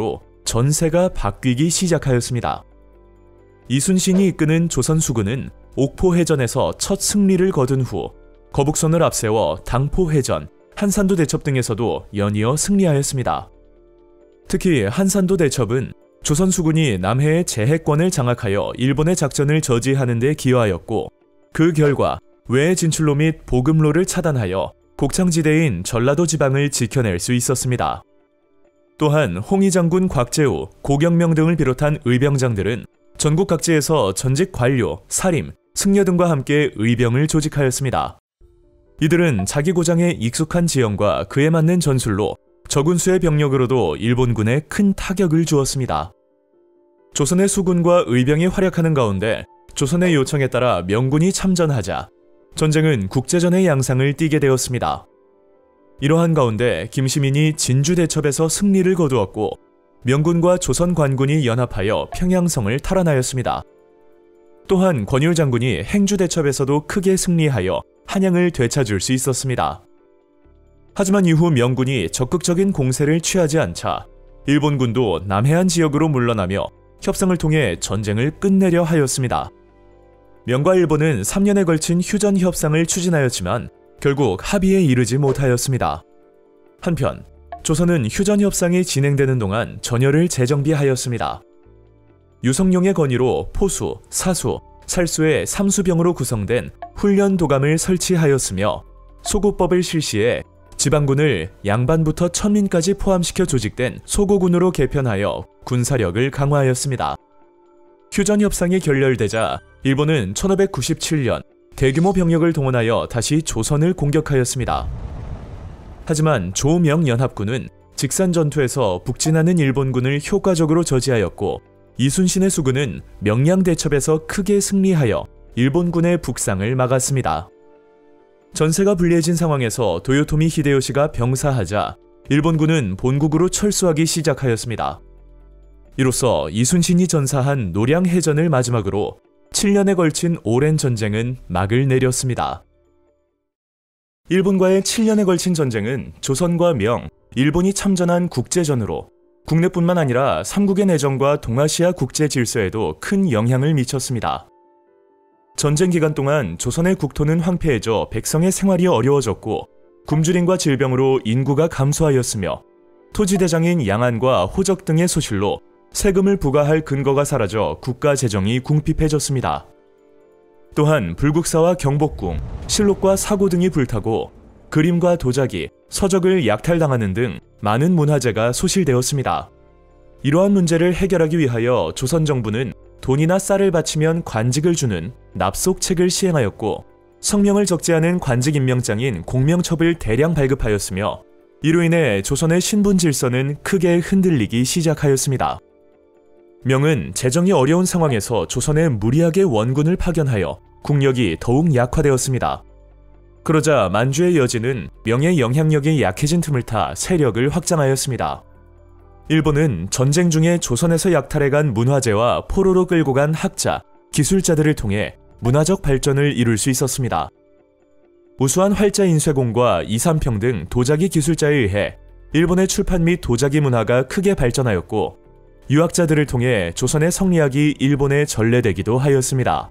Speaker 1: 전세가 바뀌기 시작하였습니다. 이순신이 이끄는 조선 수군은 옥포해전에서 첫 승리를 거둔 후 거북선을 앞세워 당포해전, 한산도 대첩 등에서도 연이어 승리하였습니다. 특히 한산도 대첩은 조선 수군이 남해의 제해권을 장악하여 일본의 작전을 저지하는 데 기여하였고, 그 결과 외해 진출로 및 보급로를 차단하여 곡창지대인 전라도 지방을 지켜낼 수 있었습니다. 또한 홍위 장군 곽재우, 고경명 등을 비롯한 의병장들은 전국 각지에서 전직 관료, 사림, 승려 등과 함께 의병을 조직하였습니다. 이들은 자기 고장에 익숙한 지형과 그에 맞는 전술로 적은 수의 병력으로도 일본군에 큰 타격을 주었습니다. 조선의 수군과 의병이 활약하는 가운데 조선의 요청에 따라 명군이 참전하자 전쟁은 국제전의 양상을 띠게 되었습니다. 이러한 가운데 김시민이 진주 대첩에서 승리를 거두었고, 명군과 조선 관군이 연합하여 평양성을 탈환하였습니다. 또한 권율 장군이 행주 대첩에서도 크게 승리하여 한양을 되찾을 수 있었습니다. 하지만 이후 명군이 적극적인 공세를 취하지 않자 일본군도 남해안 지역으로 물러나며 협상을 통해 전쟁을 끝내려 하였습니다. 명과 일본은 삼 년에 걸친 휴전 협상을 추진하였지만 결국 합의에 이르지 못하였습니다. 한편 조선은 휴전 협상이 진행되는 동안 전열을 재정비하였습니다. 유성룡의 건의로 포수, 사수, 살수의 삼수병으로 구성된 훈련 도감을 설치하였으며 소고법을 실시해 지방군을 양반부터 천민까지 포함시켜 조직된 소고군으로 개편하여 군사력을 강화하였습니다. 휴전 협상이 결렬되자 일본은 천오백구십칠 년 대규모 병력을 동원하여 다시 조선을 공격하였습니다. 하지만 조명연합군은 직산 전투에서 북진하는 일본군을 효과적으로 저지하였고, 이순신의 수군은 명량대첩에서 크게 승리하여 일본군의 북상을 막았습니다. 전세가 불리해진 상황에서 도요토미 히데요시가 병사하자 일본군은 본국으로 철수하기 시작하였습니다. 이로써 이순신이 전사한 노량해전을 마지막으로 칠 년에 걸친 오랜 전쟁은 막을 내렸습니다. 일본과의 칠 년에 걸친 전쟁은 조선과 명, 일본이 참전한 국제전으로 국내뿐만 아니라 삼국의 내정과 동아시아 국제 질서에도 큰 영향을 미쳤습니다. 전쟁 기간 동안 조선의 국토는 황폐해져 백성의 생활이 어려워졌고, 굶주림과 질병으로 인구가 감소하였으며 토지대장인 양안과 호적 등의 소실로 세금을 부과할 근거가 사라져 국가 재정이 궁핍해졌습니다. 또한 불국사와 경복궁, 실록과 사고 등이 불타고 그림과 도자기, 서적을 약탈당하는 등 많은 문화재가 소실되었습니다. 이러한 문제를 해결하기 위하여 조선 정부는 돈이나 쌀을 바치면 관직을 주는 납속책을 시행하였고, 성명을 적지 않은 관직 임명장인 공명첩을 대량 발급하였으며, 이로 인해 조선의 신분 질서는 크게 흔들리기 시작하였습니다. 명은 재정이 어려운 상황에서 조선에 무리하게 원군을 파견하여 국력이 더욱 약화되었습니다. 그러자 만주의 여진은 명의 영향력이 약해진 틈을 타 세력을 확장하였습니다. 일본은 전쟁 중에 조선에서 약탈해간 문화재와 포로로 끌고 간 학자, 기술자들을 통해 문화적 발전을 이룰 수 있었습니다. 우수한 활자 인쇄공과 이삼평 등 도자기 기술자에 의해 일본의 출판 및 도자기 문화가 크게 발전하였고, 유학자들을 통해 조선의 성리학이 일본에 전래되기도 하였습니다.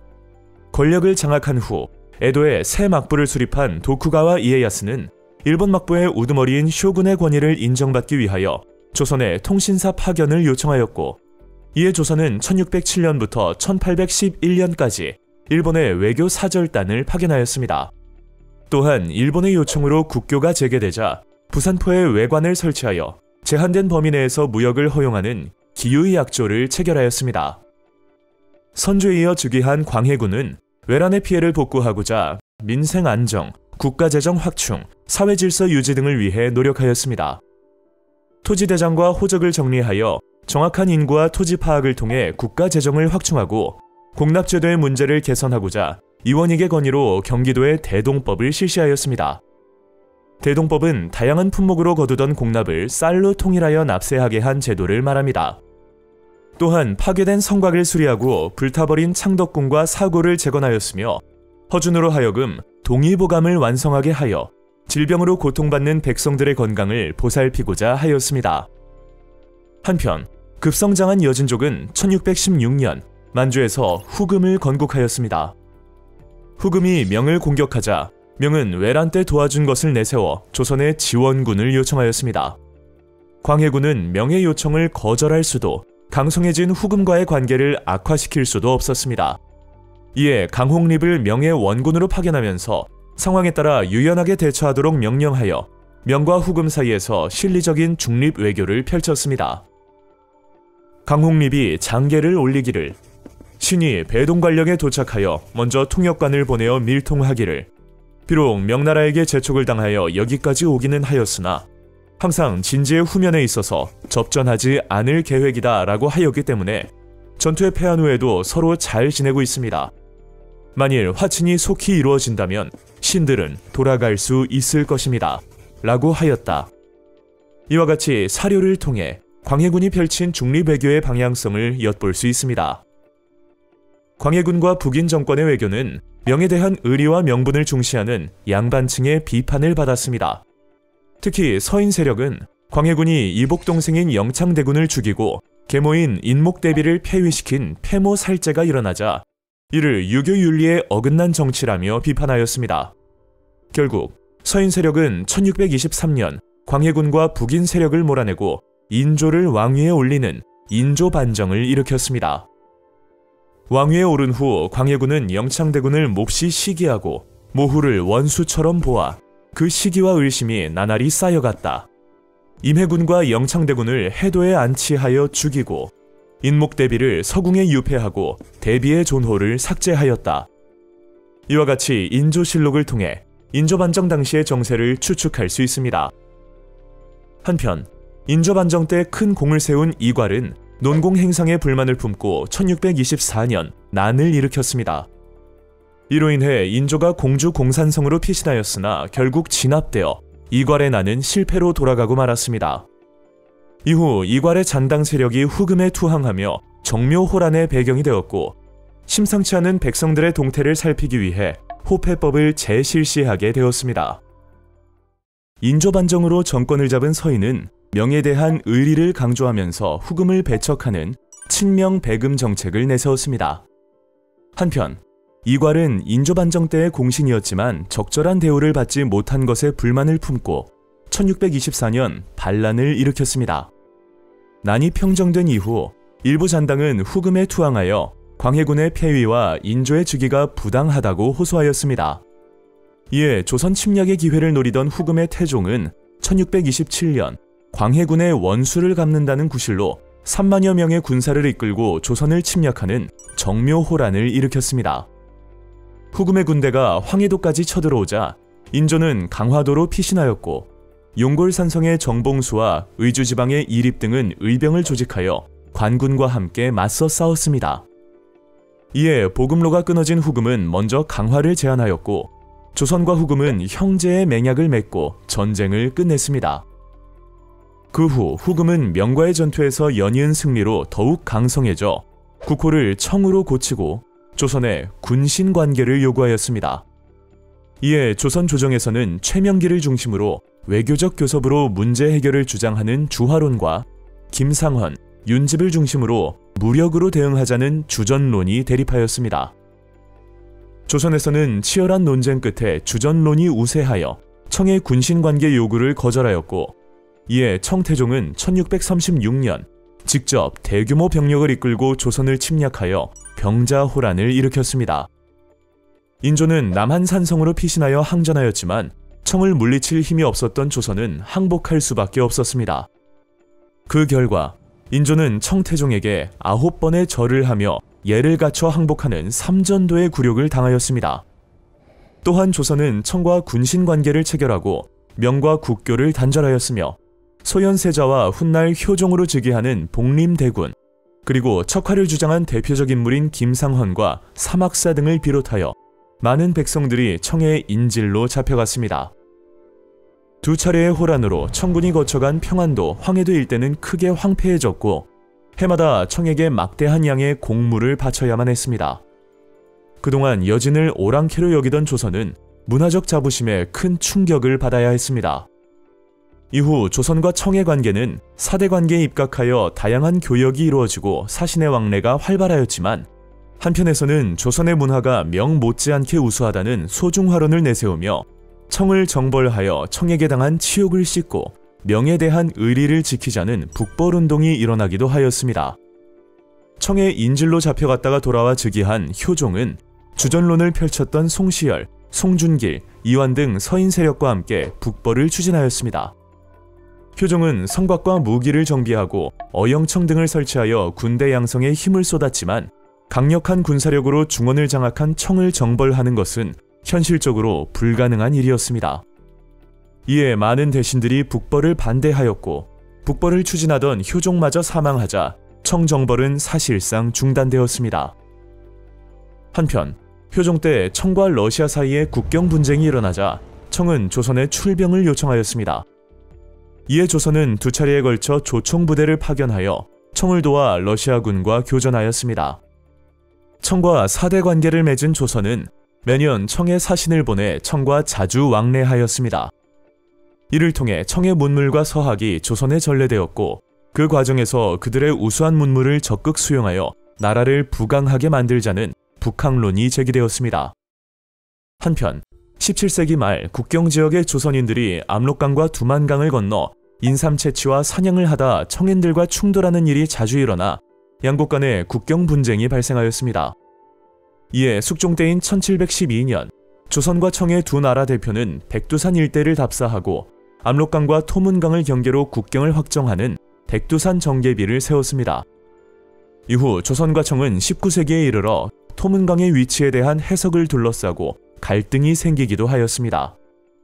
Speaker 1: 권력을 장악한 후 에도에 새 막부를 수립한 도쿠가와 이에야스는 일본 막부의 우두머리인 쇼군의 권위를 인정받기 위하여 조선에 통신사 파견을 요청하였고, 이에 조선은 천육백칠 년부터 천팔백십일 년까지 일본에 외교 사절단을 파견하였습니다. 또한 일본의 요청으로 국교가 재개되자 부산포에 외관을 설치하여 제한된 범위 내에서 무역을 허용하는 기유의 약조를 체결하였습니다. 선조에 이어 즉위한 광해군은 외란의 피해를 복구하고자 민생 안정, 국가재정 확충, 사회질서 유지 등을 위해 노력하였습니다. 토지대장과 호적을 정리하여 정확한 인구와 토지 파악을 통해 국가재정을 확충하고, 공납제도의 문제를 개선하고자 이원익의 건의로 경기도에 대동법을 실시하였습니다. 대동법은 다양한 품목으로 거두던 공납을 쌀로 통일하여 납세하게 한 제도를 말합니다. 또한 파괴된 성곽을 수리하고 불타버린 창덕궁과 사고를 재건하였으며, 허준으로 하여금 동의보감을 완성하게 하여 질병으로 고통받는 백성들의 건강을 보살피고자 하였습니다. 한편 급성장한 여진족은 천육백십육 년 만주에서 후금을 건국하였습니다. 후금이 명을 공격하자 명은 외란 때 도와준 것을 내세워 조선에 지원군을 요청하였습니다. 광해군은 명의 요청을 거절할 수도 강성해진 후금과의 관계를 악화시킬 수도 없었습니다. 이에 강홍립을 명의 원군으로 파견하면서 상황에 따라 유연하게 대처하도록 명령하여 명과 후금 사이에서 실리적인 중립 외교를 펼쳤습니다. 강홍립이 장계를 올리기를, 신이 배동관령에 도착하여 먼저 통역관을 보내어 밀통하기를, 비록 명나라에게 재촉을 당하여 여기까지 오기는 하였으나 항상 진지의 후면에 있어서 접전하지 않을 계획이다 라고 하였기 때문에 전투에 패한 후에도 서로 잘 지내고 있습니다. 만일 화친이 속히 이루어진다면 신들은 돌아갈 수 있을 것입니다 라고 하였다. 이와 같이 사료를 통해 광해군이 펼친 중립외교의 방향성을 엿볼 수 있습니다. 광해군과 북인 정권의 외교는 명에 대한 의리와 명분을 중시하는 양반층의 비판을 받았습니다. 특히 서인 세력은 광해군이 이복 동생인 영창대군을 죽이고 계모인 인목대비를 폐위시킨 폐모 살제가 일어나자 이를 유교윤리에 어긋난 정치라며 비판하였습니다. 결국 서인 세력은 천육백이십삼 년 광해군과 북인 세력을 몰아내고 인조를 왕위에 올리는 인조반정을 일으켰습니다. 왕위에 오른 후 광해군은 영창대군을 몹시 시기하고 모후를 원수처럼 보아 그 시기와 의심이 나날이 쌓여갔다. 임해군과 영창대군을 해도에 안치하여 죽이고 인목대비를 서궁에 유폐하고 대비의 존호를 삭제하였다. 이와 같이 인조실록을 통해 인조반정 당시의 정세를 추측할 수 있습니다. 한편 인조반정 때 큰 공을 세운 이괄은 논공 행상에 불만을 품고 천육백이십사 년 난을 일으켰습니다. 이로 인해 인조가 공주 공산성으로 피신하였으나 결국 진압되어 이괄의 난은 실패로 돌아가고 말았습니다. 이후 이괄의 잔당 세력이 후금에 투항하며 정묘호란의 배경이 되었고 심상치 않은 백성들의 동태를 살피기 위해 호패법을 재실시하게 되었습니다. 인조반정으로 정권을 잡은 서인은 명에 대한 의리를 강조하면서 후금을 배척하는 친명배금 정책을 내세웠습니다. 한편 이괄은 인조반정 때의 공신이었지만 적절한 대우를 받지 못한 것에 불만을 품고 천육백이십사 년 반란을 일으켰습니다. 난이 평정된 이후 일부 잔당은 후금에 투항하여 광해군의 폐위와 인조의 즉위가 부당하다고 호소하였습니다. 이에 조선 침략의 기회를 노리던 후금의 태종은 천육백이십칠 년 광해군의 원수를 갚는다는 구실로 삼만여 명의 군사를 이끌고 조선을 침략하는 정묘호란을 일으켰습니다. 후금의 군대가 황해도까지 쳐들어오자 인조는 강화도로 피신하였고 용골산성의 정봉수와 의주지방의 이립 등은 의병을 조직하여 관군과 함께 맞서 싸웠습니다. 이에 보급로가 끊어진 후금은 먼저 강화를 제안하였고 조선과 후금은 형제의 맹약을 맺고 전쟁을 끝냈습니다. 그 후 후금은 명과의 전투에서 연이은 승리로 더욱 강성해져 국호를 청으로 고치고 조선에 군신 관계를 요구하였습니다. 이에 조선 조정에서는 최명기를 중심으로 외교적 교섭으로 문제 해결을 주장하는 주화론과 김상헌, 윤집을 중심으로 무력으로 대응하자는 주전론이 대립하였습니다. 조선에서는 치열한 논쟁 끝에 주전론이 우세하여 청의 군신관계 요구를 거절하였고 이에 청태종은 천육백삼십육 년 직접 대규모 병력을 이끌고 조선을 침략하여 병자호란을 일으켰습니다. 인조는 남한산성으로 피신하여 항전하였지만 청을 물리칠 힘이 없었던 조선은 항복할 수밖에 없었습니다. 그 결과 인조는 청태종에게 아홉 번의 절을 하며 예를 갖춰 항복하는 삼전도의 굴욕을 당하였습니다. 또한 조선은 청과 군신관계를 체결하고 명과 국교를 단절하였으며 소현세자와 훗날 효종으로 즉위하는 복림대군 그리고 척화를 주장한 대표적 인물인 김상헌과 사막사 등을 비롯하여 많은 백성들이 청의 인질로 잡혀갔습니다. 두 차례의 호란으로 청군이 거쳐간 평안도, 황해도 일대는 크게 황폐해졌고 해마다 청에게 막대한 양의 공물을 바쳐야만 했습니다. 그동안 여진을 오랑캐로 여기던 조선은 문화적 자부심에 큰 충격을 받아야 했습니다. 이후 조선과 청의 관계는 사대 관계에 입각하여 다양한 교역이 이루어지고 사신의 왕래가 활발하였지만, 한편에서는 조선의 문화가 명 못지않게 우수하다는 소중화론을 내세우며 청을 정벌하여 청에게 당한 치욕을 씻고 명에 대한 의리를 지키자는 북벌운동이 일어나기도 하였습니다. 청의 인질로 잡혀갔다가 돌아와 즉위한 효종은 주전론을 펼쳤던 송시열, 송준길, 이완 등 서인 세력과 함께 북벌을 추진하였습니다. 효종은 성곽과 무기를 정비하고 어영청 등을 설치하여 군대 양성에 힘을 쏟았지만, 강력한 군사력으로 중원을 장악한 청을 정벌하는 것은 현실적으로 불가능한 일이었습니다. 이에 많은 대신들이 북벌을 반대하였고, 북벌을 추진하던 효종마저 사망하자 청 정벌은 사실상 중단되었습니다. 한편 효종 때 청과 러시아 사이에 국경 분쟁이 일어나자 청은 조선에 출병을 요청하였습니다. 이에 조선은 두 차례에 걸쳐 조총 부대를 파견하여 청을 도와 러시아군과 교전하였습니다. 청과 사대 관계를 맺은 조선은 매년 청에 사신을 보내 청과 자주 왕래하였습니다. 이를 통해 청의 문물과 서학이 조선에 전래되었고, 그 과정에서 그들의 우수한 문물을 적극 수용하여 나라를 부강하게 만들자는 북항론이 제기되었습니다. 한편 십칠 세기 말 국경 지역의 조선인들이 압록강과 두만강을 건너 인삼 채취와 사냥을 하다 청인들과 충돌하는 일이 자주 일어나 양국 간의 국경 분쟁이 발생하였습니다. 이에 숙종 때인 천칠백십이 년 조선과 청의 두 나라 대표는 백두산 일대를 답사하고 압록강과 토문강을 경계로 국경을 확정하는 백두산 정계비를 세웠습니다. 이후 조선과 청은 십구 세기에 이르러 토문강의 위치에 대한 해석을 둘러싸고 갈등이 생기기도 하였습니다.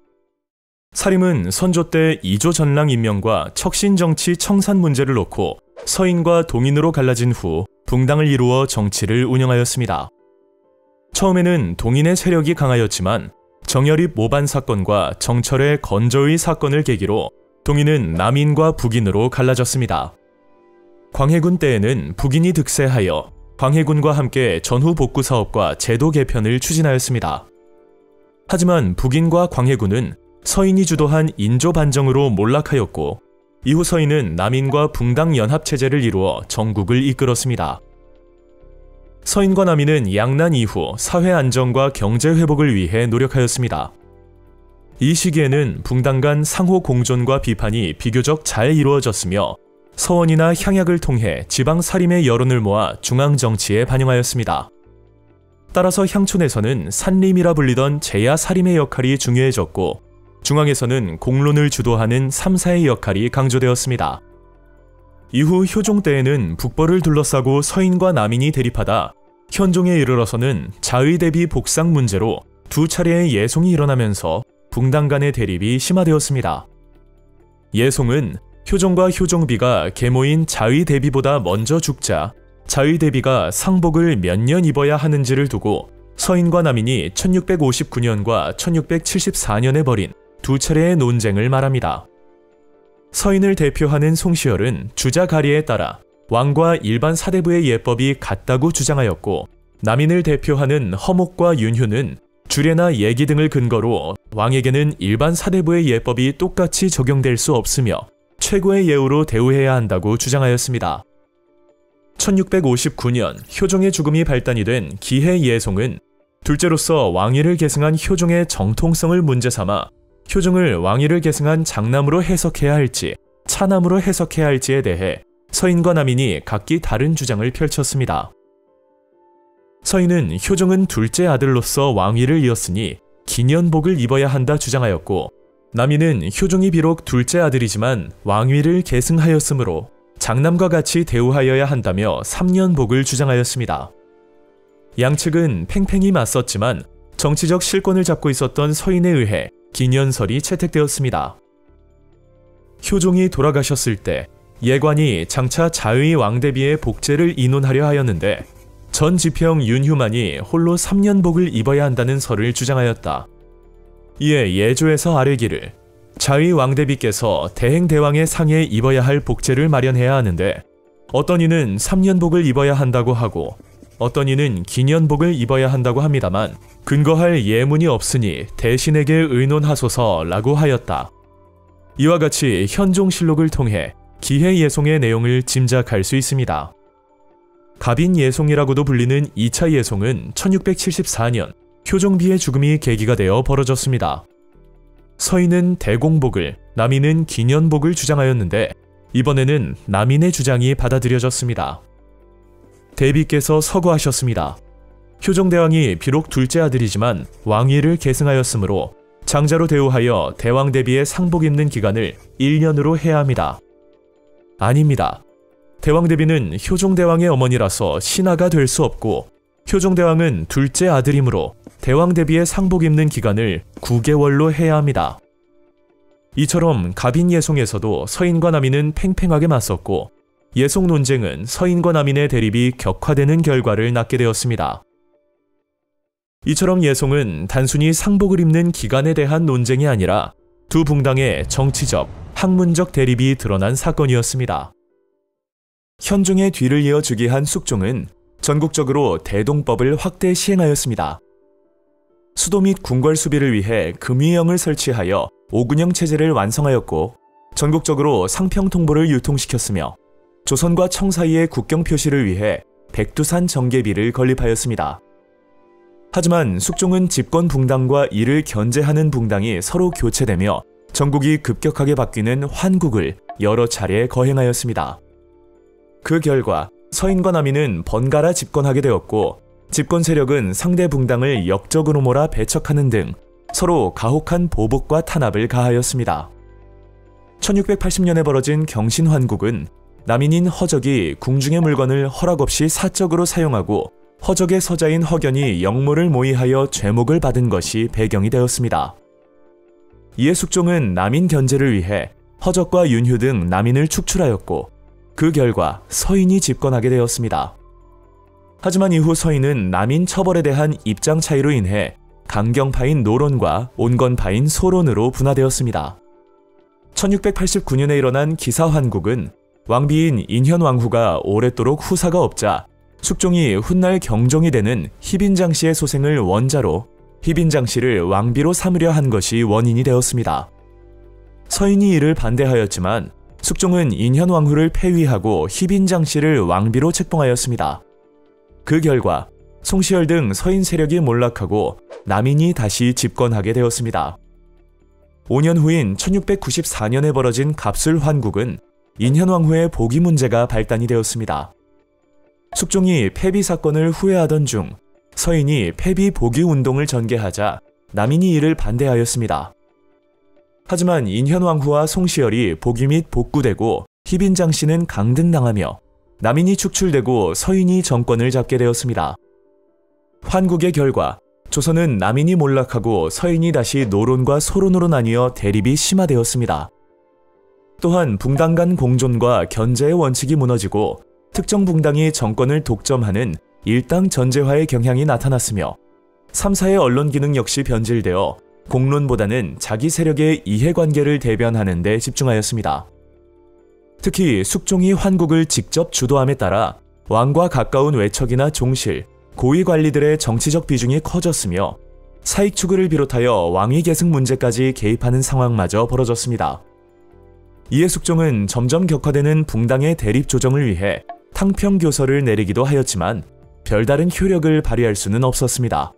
Speaker 1: 사림은 선조 때 이조 전랑 임명과 척신 정치 청산 문제를 놓고 서인과 동인으로 갈라진 후 붕당을 이루어 정치를 운영하였습니다. 처음에는 동인의 세력이 강하였지만 정열입 모반 사건과 정철의 건조의 사건을 계기로 동인은 남인과 북인으로 갈라졌습니다. 광해군 때에는 북인이 득세하여 광해군과 함께 전후 복구 사업과 제도 개편을 추진하였습니다. 하지만 북인과 광해군은 서인이 주도한 인조 반정으로 몰락하였고, 이후 서인은 남인과 붕당 연합 체제를 이루어 전국을 이끌었습니다. 서인과 남인은 양난 이후 사회 안정과 경제 회복을 위해 노력하였습니다. 이 시기에는 붕당 간 상호 공존과 비판이 비교적 잘 이루어졌으며 서원이나 향약을 통해 지방 사림의 여론을 모아 중앙 정치에 반영하였습니다. 따라서 향촌에서는 산림이라 불리던 제야 사림의 역할이 중요해졌고, 중앙에서는 공론을 주도하는 삼사의 역할이 강조되었습니다. 이후 효종 때에는 북벌을 둘러싸고 서인과 남인이 대립하다 현종에 이르러서는 자의 대비 복상 문제로 두 차례의 예송이 일어나면서 붕당 간의 대립이 심화되었습니다. 예송은 효종과 효종비가 계모인 자의 대비보다 먼저 죽자 자의 대비가 상복을 몇 년 입어야 하는지를 두고 서인과 남인이 천육백오십구 년과 천육백칠십사 년에 벌인 두 차례의 논쟁을 말합니다. 서인을 대표하는 송시열은 주자 가리에 따라 왕과 일반 사대부의 예법이 같다고 주장하였고, 남인을 대표하는 허목과 윤휴는 주례나 예기 등을 근거로 왕에게는 일반 사대부의 예법이 똑같이 적용될 수 없으며 최고의 예우로 대우해야 한다고 주장하였습니다. 천육백오십구 년 효종의 죽음이 발단이 된 기해 예송은 둘째로서 왕위를 계승한 효종의 정통성을 문제 삼아 효종을 왕위를 계승한 장남으로 해석해야 할지 차남으로 해석해야 할지에 대해 서인과 남인이 각기 다른 주장을 펼쳤습니다. 서인은 효종은 둘째 아들로서 왕위를 이었으니 기년복을 입어야 한다 주장하였고, 남인은 효종이 비록 둘째 아들이지만 왕위를 계승하였으므로 장남과 같이 대우하여야 한다며 삼년복을 주장하였습니다. 양측은 팽팽히 맞섰지만 정치적 실권을 잡고 있었던 서인에 의해 기년설이 채택되었습니다. 효종이 돌아가셨을 때 예관이 장차 자의 왕대비의 복제를 인논하려 하였는데 전 지평 윤휴만이 홀로 삼년복을 입어야 한다는 설을 주장하였다. 이에 예조에서 아뢰기를 자의 왕대비께서 대행대왕의 상에 입어야 할 복제를 마련해야 하는데 어떤 이는 삼년복을 입어야 한다고 하고 어떤 이는 기년복을 입어야 한다고 합니다만 근거할 예문이 없으니 대신에게 의논하소서라고 하였다. 이와 같이 현종실록을 통해 기해예송의 내용을 짐작할 수 있습니다. 갑인예송이라고도 불리는 이 차 예송은 천육백칠십사 년 효종비의 죽음이 계기가 되어 벌어졌습니다. 서인은 대공복을, 남인은 기년복을 주장하였는데 이번에는 남인의 주장이 받아들여졌습니다. 대비께서 서거하셨습니다. 효종대왕이 비록 둘째 아들이지만 왕위를 계승하였으므로 장자로 대우하여 대왕 대비의 상복 입는 기간을 일 년으로 해야 합니다. 아닙니다. 대왕 대비는 효종대왕의 어머니라서 신하가 될 수 없고 효종대왕은 둘째 아들이므로 대왕 대비의 상복 입는 기간을 구 개월로 해야 합니다. 이처럼 갑인예송에서도 서인과 남인은 팽팽하게 맞섰고 예송 논쟁은 서인과 남인의 대립이 격화되는 결과를 낳게 되었습니다. 이처럼 예송은 단순히 상복을 입는 기간에 대한 논쟁이 아니라 두 붕당의 정치적, 학문적 대립이 드러난 사건이었습니다. 현종의 뒤를 이어 즉위한 숙종은 전국적으로 대동법을 확대 시행하였습니다. 수도 및 궁궐 수비를 위해 금위령을 설치하여 오군영 체제를 완성하였고 전국적으로 상평통보를 유통시켰으며 조선과 청 사이의 국경 표시를 위해 백두산 정계비를 건립하였습니다. 하지만 숙종은 집권 붕당과 이를 견제하는 붕당이 서로 교체되며 전국이 급격하게 바뀌는 환국을 여러 차례 거행하였습니다. 그 결과 서인과 남인은 번갈아 집권하게 되었고 집권 세력은 상대 붕당을 역적으로 몰아 배척하는 등 서로 가혹한 보복과 탄압을 가하였습니다. 천육백팔십 년에 벌어진 경신환국은 남인인 허적이 궁중의 물건을 허락 없이 사적으로 사용하고 허적의 서자인 허견이 영모를 모의하여 죄목을 받은 것이 배경이 되었습니다. 이에 숙종은 남인 견제를 위해 허적과 윤휴 등 남인을 축출하였고 그 결과 서인이 집권하게 되었습니다. 하지만 이후 서인은 남인 처벌에 대한 입장 차이로 인해 강경파인 노론과 온건파인 소론으로 분화되었습니다. 천육백팔십구 년에 일어난 기사환국은 왕비인 인현왕후가 오랫도록 후사가 없자 숙종이 훗날 경종이 되는 희빈장씨의 소생을 원자로 희빈장씨를 왕비로 삼으려 한 것이 원인이 되었습니다. 서인이 이를 반대하였지만 숙종은 인현왕후를 폐위하고 희빈장씨를 왕비로 책봉하였습니다. 그 결과 송시열 등 서인 세력이 몰락하고 남인이 다시 집권하게 되었습니다. 오 년 후인 천육백구십사 년에 벌어진 갑술환국은 인현왕후의 복위 문제가 발단이 되었습니다. 숙종이 폐비 사건을 후회하던 중 서인이 폐비 복위 운동을 전개하자 남인이 이를 반대하였습니다. 하지만 인현왕후와 송시열이 복위 및 복구되고 희빈장씨는 강등당하며 남인이 축출되고 서인이 정권을 잡게 되었습니다. 환국의 결과 조선은 남인이 몰락하고 서인이 다시 노론과 소론으로 나뉘어 대립이 심화되었습니다. 또한 붕당 간 공존과 견제의 원칙이 무너지고 특정 붕당이 정권을 독점하는 일당 전제화의 경향이 나타났으며 삼 사의 언론 기능 역시 변질되어 공론보다는 자기 세력의 이해관계를 대변하는 데 집중하였습니다. 특히 숙종이 환국을 직접 주도함에 따라 왕과 가까운 외척이나 종실, 고위 관리들의 정치적 비중이 커졌으며 사익 추구를 비롯하여 왕위 계승 문제까지 개입하는 상황마저 벌어졌습니다. 이에 숙종은 점점 격화되는 붕당의 대립 조정을 위해 탕평교서를 내리기도 하였지만 별다른 효력을 발휘할 수는 없었습니다.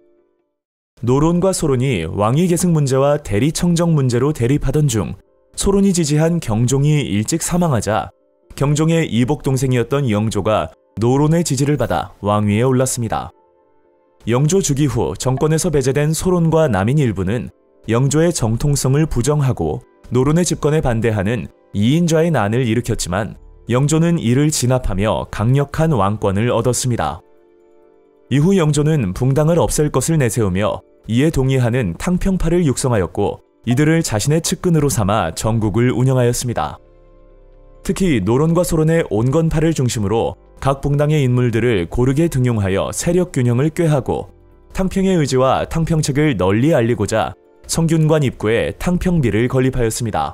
Speaker 1: 노론과 소론이 왕위 계승 문제와 대리청정 문제로 대립하던 중 소론이 지지한 경종이 일찍 사망하자 경종의 이복 동생이었던 영조가 노론의 지지를 받아 왕위에 올랐습니다. 영조 즉위 후 정권에서 배제된 소론과 남인 일부는 영조의 정통성을 부정하고 노론의 집권에 반대하는 이인좌의 난을 일으켰지만 영조는 이를 진압하며 강력한 왕권을 얻었습니다. 이후 영조는 붕당을 없앨 것을 내세우며 이에 동의하는 탕평파를 육성하였고 이들을 자신의 측근으로 삼아 전국을 운영하였습니다. 특히 노론과 소론의 온건파를 중심으로 각 붕당의 인물들을 고르게 등용하여 세력 균형을 꾀하고 탕평의 의지와 탕평책을 널리 알리고자 성균관 입구에 탕평비를 건립하였습니다.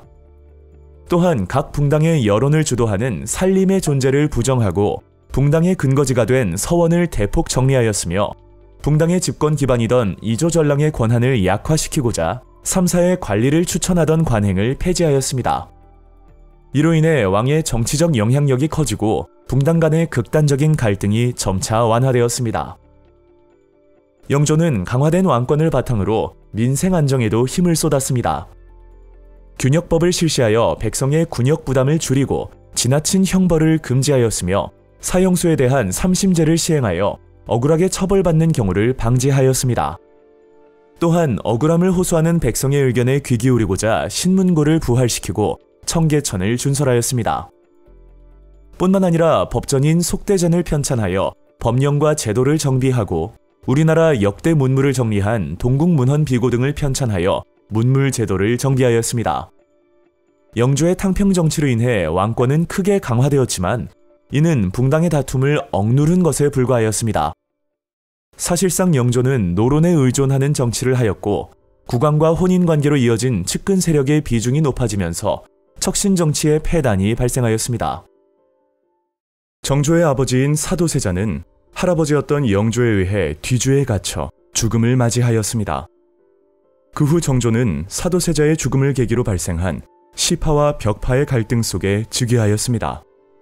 Speaker 1: 또한 각 붕당의 여론을 주도하는 살림의 존재를 부정하고 붕당의 근거지가 된 서원을 대폭 정리하였으며 붕당의 집권 기반이던 이조전랑의 권한을 약화시키고자 삼사의 관리를 추천하던 관행을 폐지하였습니다. 이로 인해 왕의 정치적 영향력이 커지고 붕당 간의 극단적인 갈등이 점차 완화되었습니다. 영조는 강화된 왕권을 바탕으로 민생 안정에도 힘을 쏟았습니다. 균역법을 실시하여 백성의 군역 부담을 줄이고 지나친 형벌을 금지하였으며 사형수에 대한 삼심제를 시행하여 억울하게 처벌받는 경우를 방지하였습니다. 또한 억울함을 호소하는 백성의 의견에 귀 기울이고자 신문고를 부활시키고 청계천을 준설하였습니다. 뿐만 아니라 법전인 속대전을 편찬하여 법령과 제도를 정비하고 우리나라 역대 문물을 정리한 동국문헌비고 등을 편찬하여 문물 제도를 정비하였습니다. 영조의 탕평 정치로 인해 왕권은 크게 강화되었지만 이는 붕당의 다툼을 억누른 것에 불과하였습니다. 사실상 영조는 노론에 의존하는 정치를 하였고 국왕과 혼인관계로 이어진 측근 세력의 비중이 높아지면서 척신 정치의 폐단이 발생하였습니다. 정조의 아버지인 사도세자는 할아버지였던 영조에 의해 뒤주에 갇혀 죽음을 맞이하였습니다. 그 후 정조는 사도세자의 죽음을 계기로 발생한 시파와 벽파의 갈등 속에 즉위하였습니다.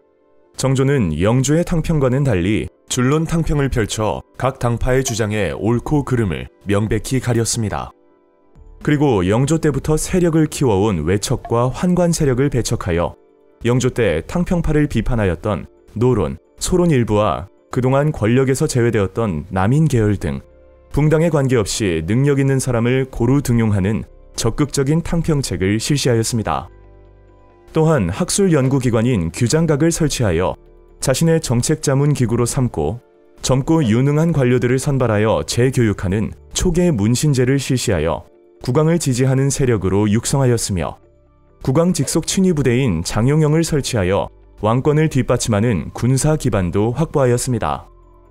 Speaker 1: 정조는 영조의 탕평과는 달리 줄론 탕평을 펼쳐 각 당파의 주장에 옳고 그름을 명백히 가렸습니다. 그리고 영조 때부터 세력을 키워온 외척과 환관 세력을 배척하여 영조 때 탕평파를 비판하였던 노론, 소론 일부와 그동안 권력에서 제외되었던 남인 계열 등 붕당에 관계없이 능력 있는 사람을 고루 등용하는 적극적인 탕평책을 실시하였습니다. 또한 학술 연구기관인 규장각을 설치하여 자신의 정책 자문 기구로 삼고 젊고 유능한 관료들을 선발하여 재교육하는 초계 문신제를 실시하여 국왕을 지지하는 세력으로 육성하였으며 국왕 직속 친위 부대인 장용영을 설치하여 왕권을 뒷받침하는 군사 기반도 확보하였습니다.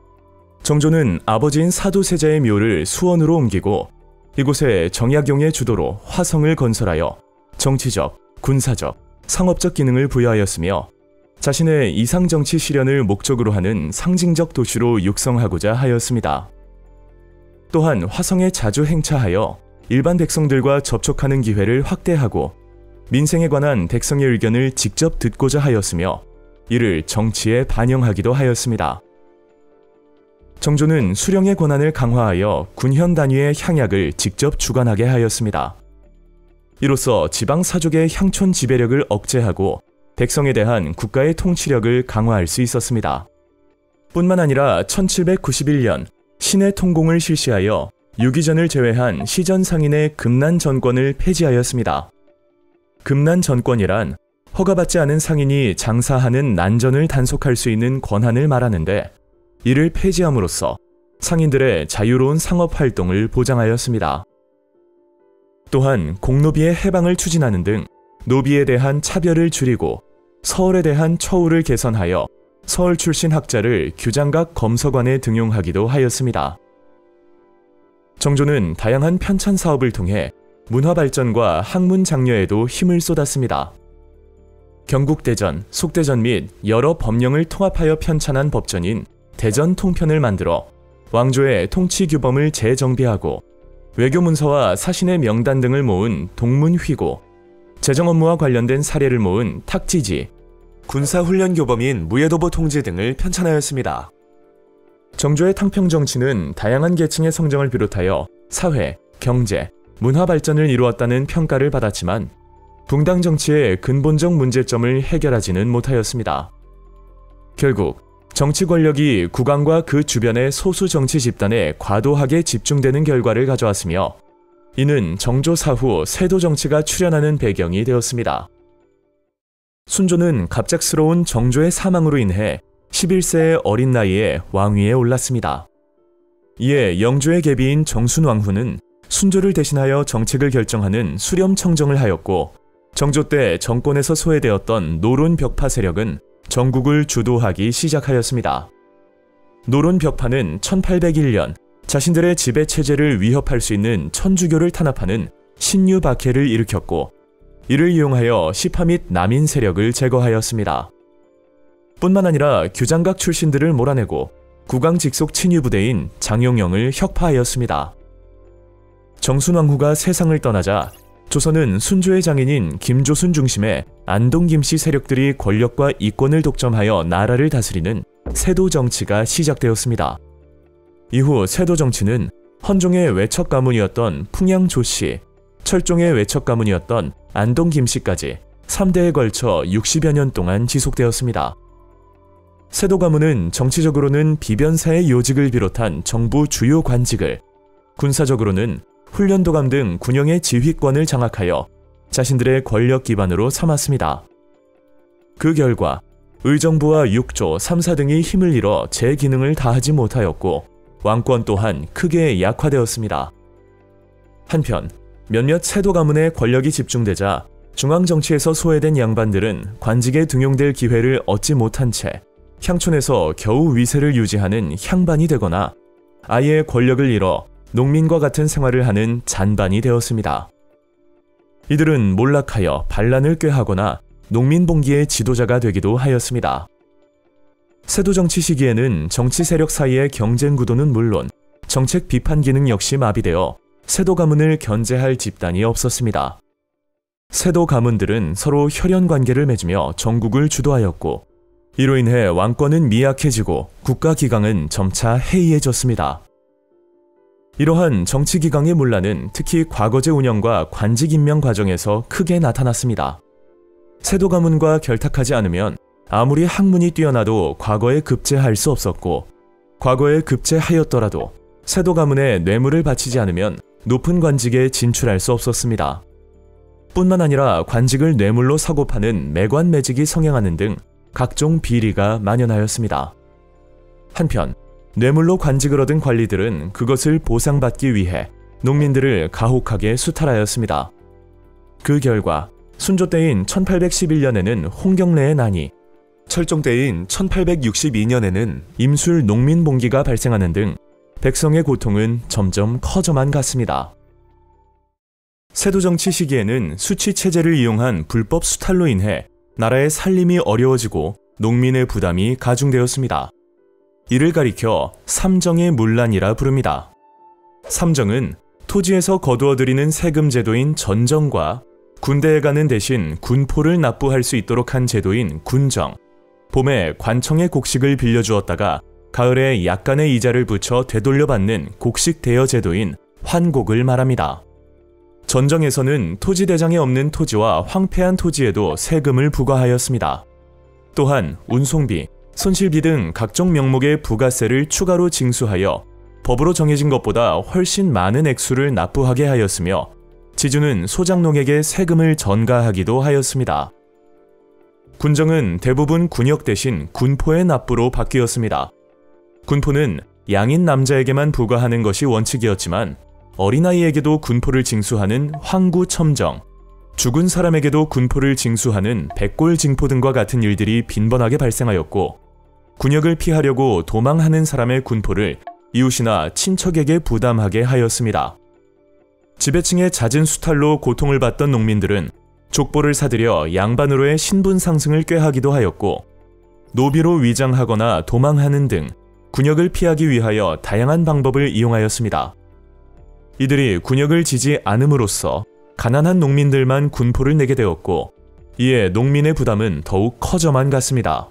Speaker 1: 정조는 아버지인 사도세자의 묘를 수원으로 옮기고 이곳에 정약용의 주도로 화성을 건설하여 정치적, 군사적, 상업적 기능을 부여하였으며 자신의 이상정치 실현을 목적으로 하는 상징적 도시로 육성하고자 하였습니다. 또한 화성에 자주 행차하여 일반 백성들과 접촉하는 기회를 확대하고 민생에 관한 백성의 의견을 직접 듣고자 하였으며 이를 정치에 반영하기도 하였습니다. 정조는 수령의 권한을 강화하여 군현 단위의 향약을 직접 주관하게 하였습니다. 이로써 지방 사족의 향촌 지배력을 억제하고 백성에 대한 국가의 통치력을 강화할 수 있었습니다. 뿐만 아니라 천칠백구십일 년 신의 통공을 실시하여 유기전을 제외한 시전 상인의 금난 전권을 폐지하였습니다. 금난 전권이란 허가받지 않은 상인이 장사하는 난전을 단속할 수 있는 권한을 말하는데 이를 폐지함으로써 상인들의 자유로운 상업 활동을 보장하였습니다. 또한 공노비의 해방을 추진하는 등 노비에 대한 차별을 줄이고 서울에 대한 처우를 개선하여 서울 출신 학자를 규장각 검서관에 등용하기도 하였습니다. 정조는 다양한 편찬 사업을 통해 문화 발전과 학문 장려에도 힘을 쏟았습니다. 경국대전, 속대전 및 여러 법령을 통합하여 편찬한 법전인 대전 통편을 만들어 왕조의 통치 규범을 재정비하고 외교 문서와 사신의 명단 등을 모은 동문휘고, 재정 업무와 관련된 사례를 모은 탁지지, 군사훈련 교범인 무예도보 통지 등을 편찬하였습니다. 정조의 탕평 정치는 다양한 계층의 성장을 비롯하여 사회, 경제, 문화 발전을 이루었다는 평가를 받았지만 붕당 정치의 근본적 문제점을 해결하지는 못하였습니다. 결국 정치 권력이 국왕과 그 주변의 소수 정치 집단에 과도하게 집중되는 결과를 가져왔으며 이는 정조 사후 세도 정치가 출현하는 배경이 되었습니다. 순조는 갑작스러운 정조의 사망으로 인해 십일 세의 어린 나이에 왕위에 올랐습니다. 이에 영조의 계비인 정순왕후는 순조를 대신하여 정책을 결정하는 수렴청정을 하였고 정조 때 정권에서 소외되었던 노론 벽파 세력은 전국을 주도하기 시작하였습니다. 노론 벽파는 천팔백일 년 자신들의 지배 체제를 위협할 수 있는 천주교를 탄압하는 신유 박해를 일으켰고 이를 이용하여 시파 및 남인 세력을 제거하였습니다. 뿐만 아니라 규장각 출신들을 몰아내고 국왕 직속 친위 부대인 장용영을 혁파하였습니다. 정순왕후가 세상을 떠나자 조선은 순조의 장인인 김조순 중심의 안동 김씨 세력들이 권력과 이권을 독점하여 나라를 다스리는 세도 정치가 시작되었습니다. 이후 세도 정치는 헌종의 외척 가문이었던 풍양 조씨, 철종의 외척 가문이었던 안동 김씨까지 삼 대에 걸쳐 육십여 년 동안 지속되었습니다. 세도 가문은 정치적으로는 비변사의 요직을 비롯한 정부 주요 관직을, 군사적으로는 훈련도감 등 군영의 지휘권을 장악하여 자신들의 권력 기반으로 삼았습니다. 그 결과 의정부와 육조, 삼사 등이 힘을 잃어 제 기능을 다하지 못하였고 왕권 또한 크게 약화되었습니다. 한편 몇몇 세도 가문의 권력이 집중되자 중앙정치에서 소외된 양반들은 관직에 등용될 기회를 얻지 못한 채 향촌에서 겨우 위세를 유지하는 향반이 되거나 아예 권력을 잃어 농민과 같은 생활을 하는 잔반이 되었습니다. 이들은 몰락하여 반란을 꾀하거나 농민봉기의 지도자가 되기도 하였습니다. 세도 정치 시기에는 정치 세력 사이의 경쟁 구도는 물론 정책 비판 기능 역시 마비되어 세도 가문을 견제할 집단이 없었습니다. 세도 가문들은 서로 혈연 관계를 맺으며 정국을 주도하였고 이로 인해 왕권은 미약해지고 국가 기강은 점차 해이해졌습니다. 이러한 정치 기강의 문란은 특히 과거제 운영과 관직 임명 과정에서 크게 나타났습니다. 세도 가문과 결탁하지 않으면 아무리 학문이 뛰어나도 과거에 급제할 수 없었고 과거에 급제하였더라도 세도 가문에 뇌물을 바치지 않으면 높은 관직에 진출할 수 없었습니다. 뿐만 아니라 관직을 뇌물로 사고 파는 매관 매직이 성행하는 등 각종 비리가 만연하였습니다. 한편 뇌물로 관직을 얻은 관리들은 그것을 보상받기 위해 농민들을 가혹하게 수탈하였습니다. 그 결과 순조 때인 천팔백십일 년에는 홍경래의 난이, 철종 때인 천팔백육십이 년에는 임술 농민봉기가 발생하는 등 백성의 고통은 점점 커져만 갔습니다. 세도정치 시기에는 수치체제를 이용한 불법 수탈로 인해 나라의 살림이 어려워지고 농민의 부담이 가중되었습니다. 이를 가리켜 삼정의 문란이라 부릅니다. 삼정은 토지에서 거두어들이는 세금 제도인 전정과 군대에 가는 대신 군포를 납부할 수 있도록 한 제도인 군정, 봄에 관청의 곡식을 빌려주었다가 가을에 약간의 이자를 붙여 되돌려받는 곡식 대여 제도인 환곡을 말합니다. 전정에서는 토지대장에 없는 토지와 황폐한 토지에도 세금을 부과하였습니다. 또한 운송비, 손실비 등 각종 명목의 부가세를 추가로 징수하여 법으로 정해진 것보다 훨씬 많은 액수를 납부하게 하였으며 지주는 소장농에게 세금을 전가하기도 하였습니다. 군정은 대부분 군역 대신 군포의 납부로 바뀌었습니다. 군포는 양인 남자에게만 부과하는 것이 원칙이었지만 어린아이에게도 군포를 징수하는 황구첨정, 죽은 사람에게도 군포를 징수하는 백골징포 등과 같은 일들이 빈번하게 발생하였고 군역을 피하려고 도망하는 사람의 군포를 이웃이나 친척에게 부담하게 하였습니다. 지배층의 잦은 수탈로 고통을 받던 농민들은 족보를 사들여 양반으로의 신분 상승을 꾀하기도 하였고 노비로 위장하거나 도망하는 등 군역을 피하기 위하여 다양한 방법을 이용하였습니다. 이들이 군역을 지지 않음으로써 가난한 농민들만 군포를 내게 되었고 이에 농민의 부담은 더욱 커져만 갔습니다.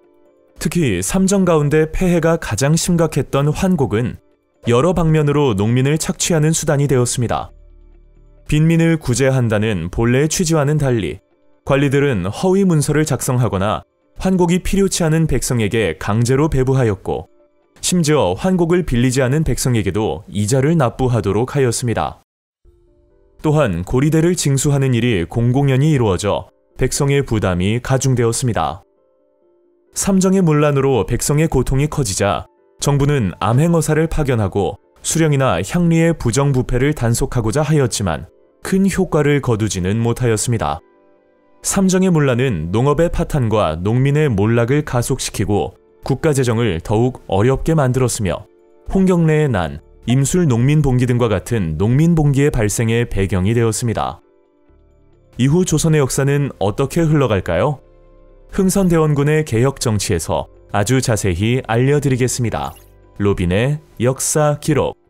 Speaker 1: 특히 삼정 가운데 폐해가 가장 심각했던 환곡은 여러 방면으로 농민을 착취하는 수단이 되었습니다. 빈민을 구제한다는 본래의 취지와는 달리 관리들은 허위 문서를 작성하거나 환곡이 필요치 않은 백성에게 강제로 배부하였고 심지어 환곡을 빌리지 않은 백성에게도 이자를 납부하도록 하였습니다. 또한 고리대를 징수하는 일이 공공연히 이루어져 백성의 부담이 가중되었습니다. 삼정의 문란으로 백성의 고통이 커지자 정부는 암행어사를 파견하고 수령이나 향리의 부정부패를 단속하고자 하였지만 큰 효과를 거두지는 못하였습니다. 삼정의 문란은 농업의 파탄과 농민의 몰락을 가속시키고 국가재정을 더욱 어렵게 만들었으며 홍경래의 난, 임술 농민봉기 등과 같은 농민봉기의 발생의 배경이 되었습니다. 이후 조선의 역사는 어떻게 흘러갈까요? 흥선대원군의 개혁정치에서 아주 자세히 알려드리겠습니다. 로빈의 역사 기록.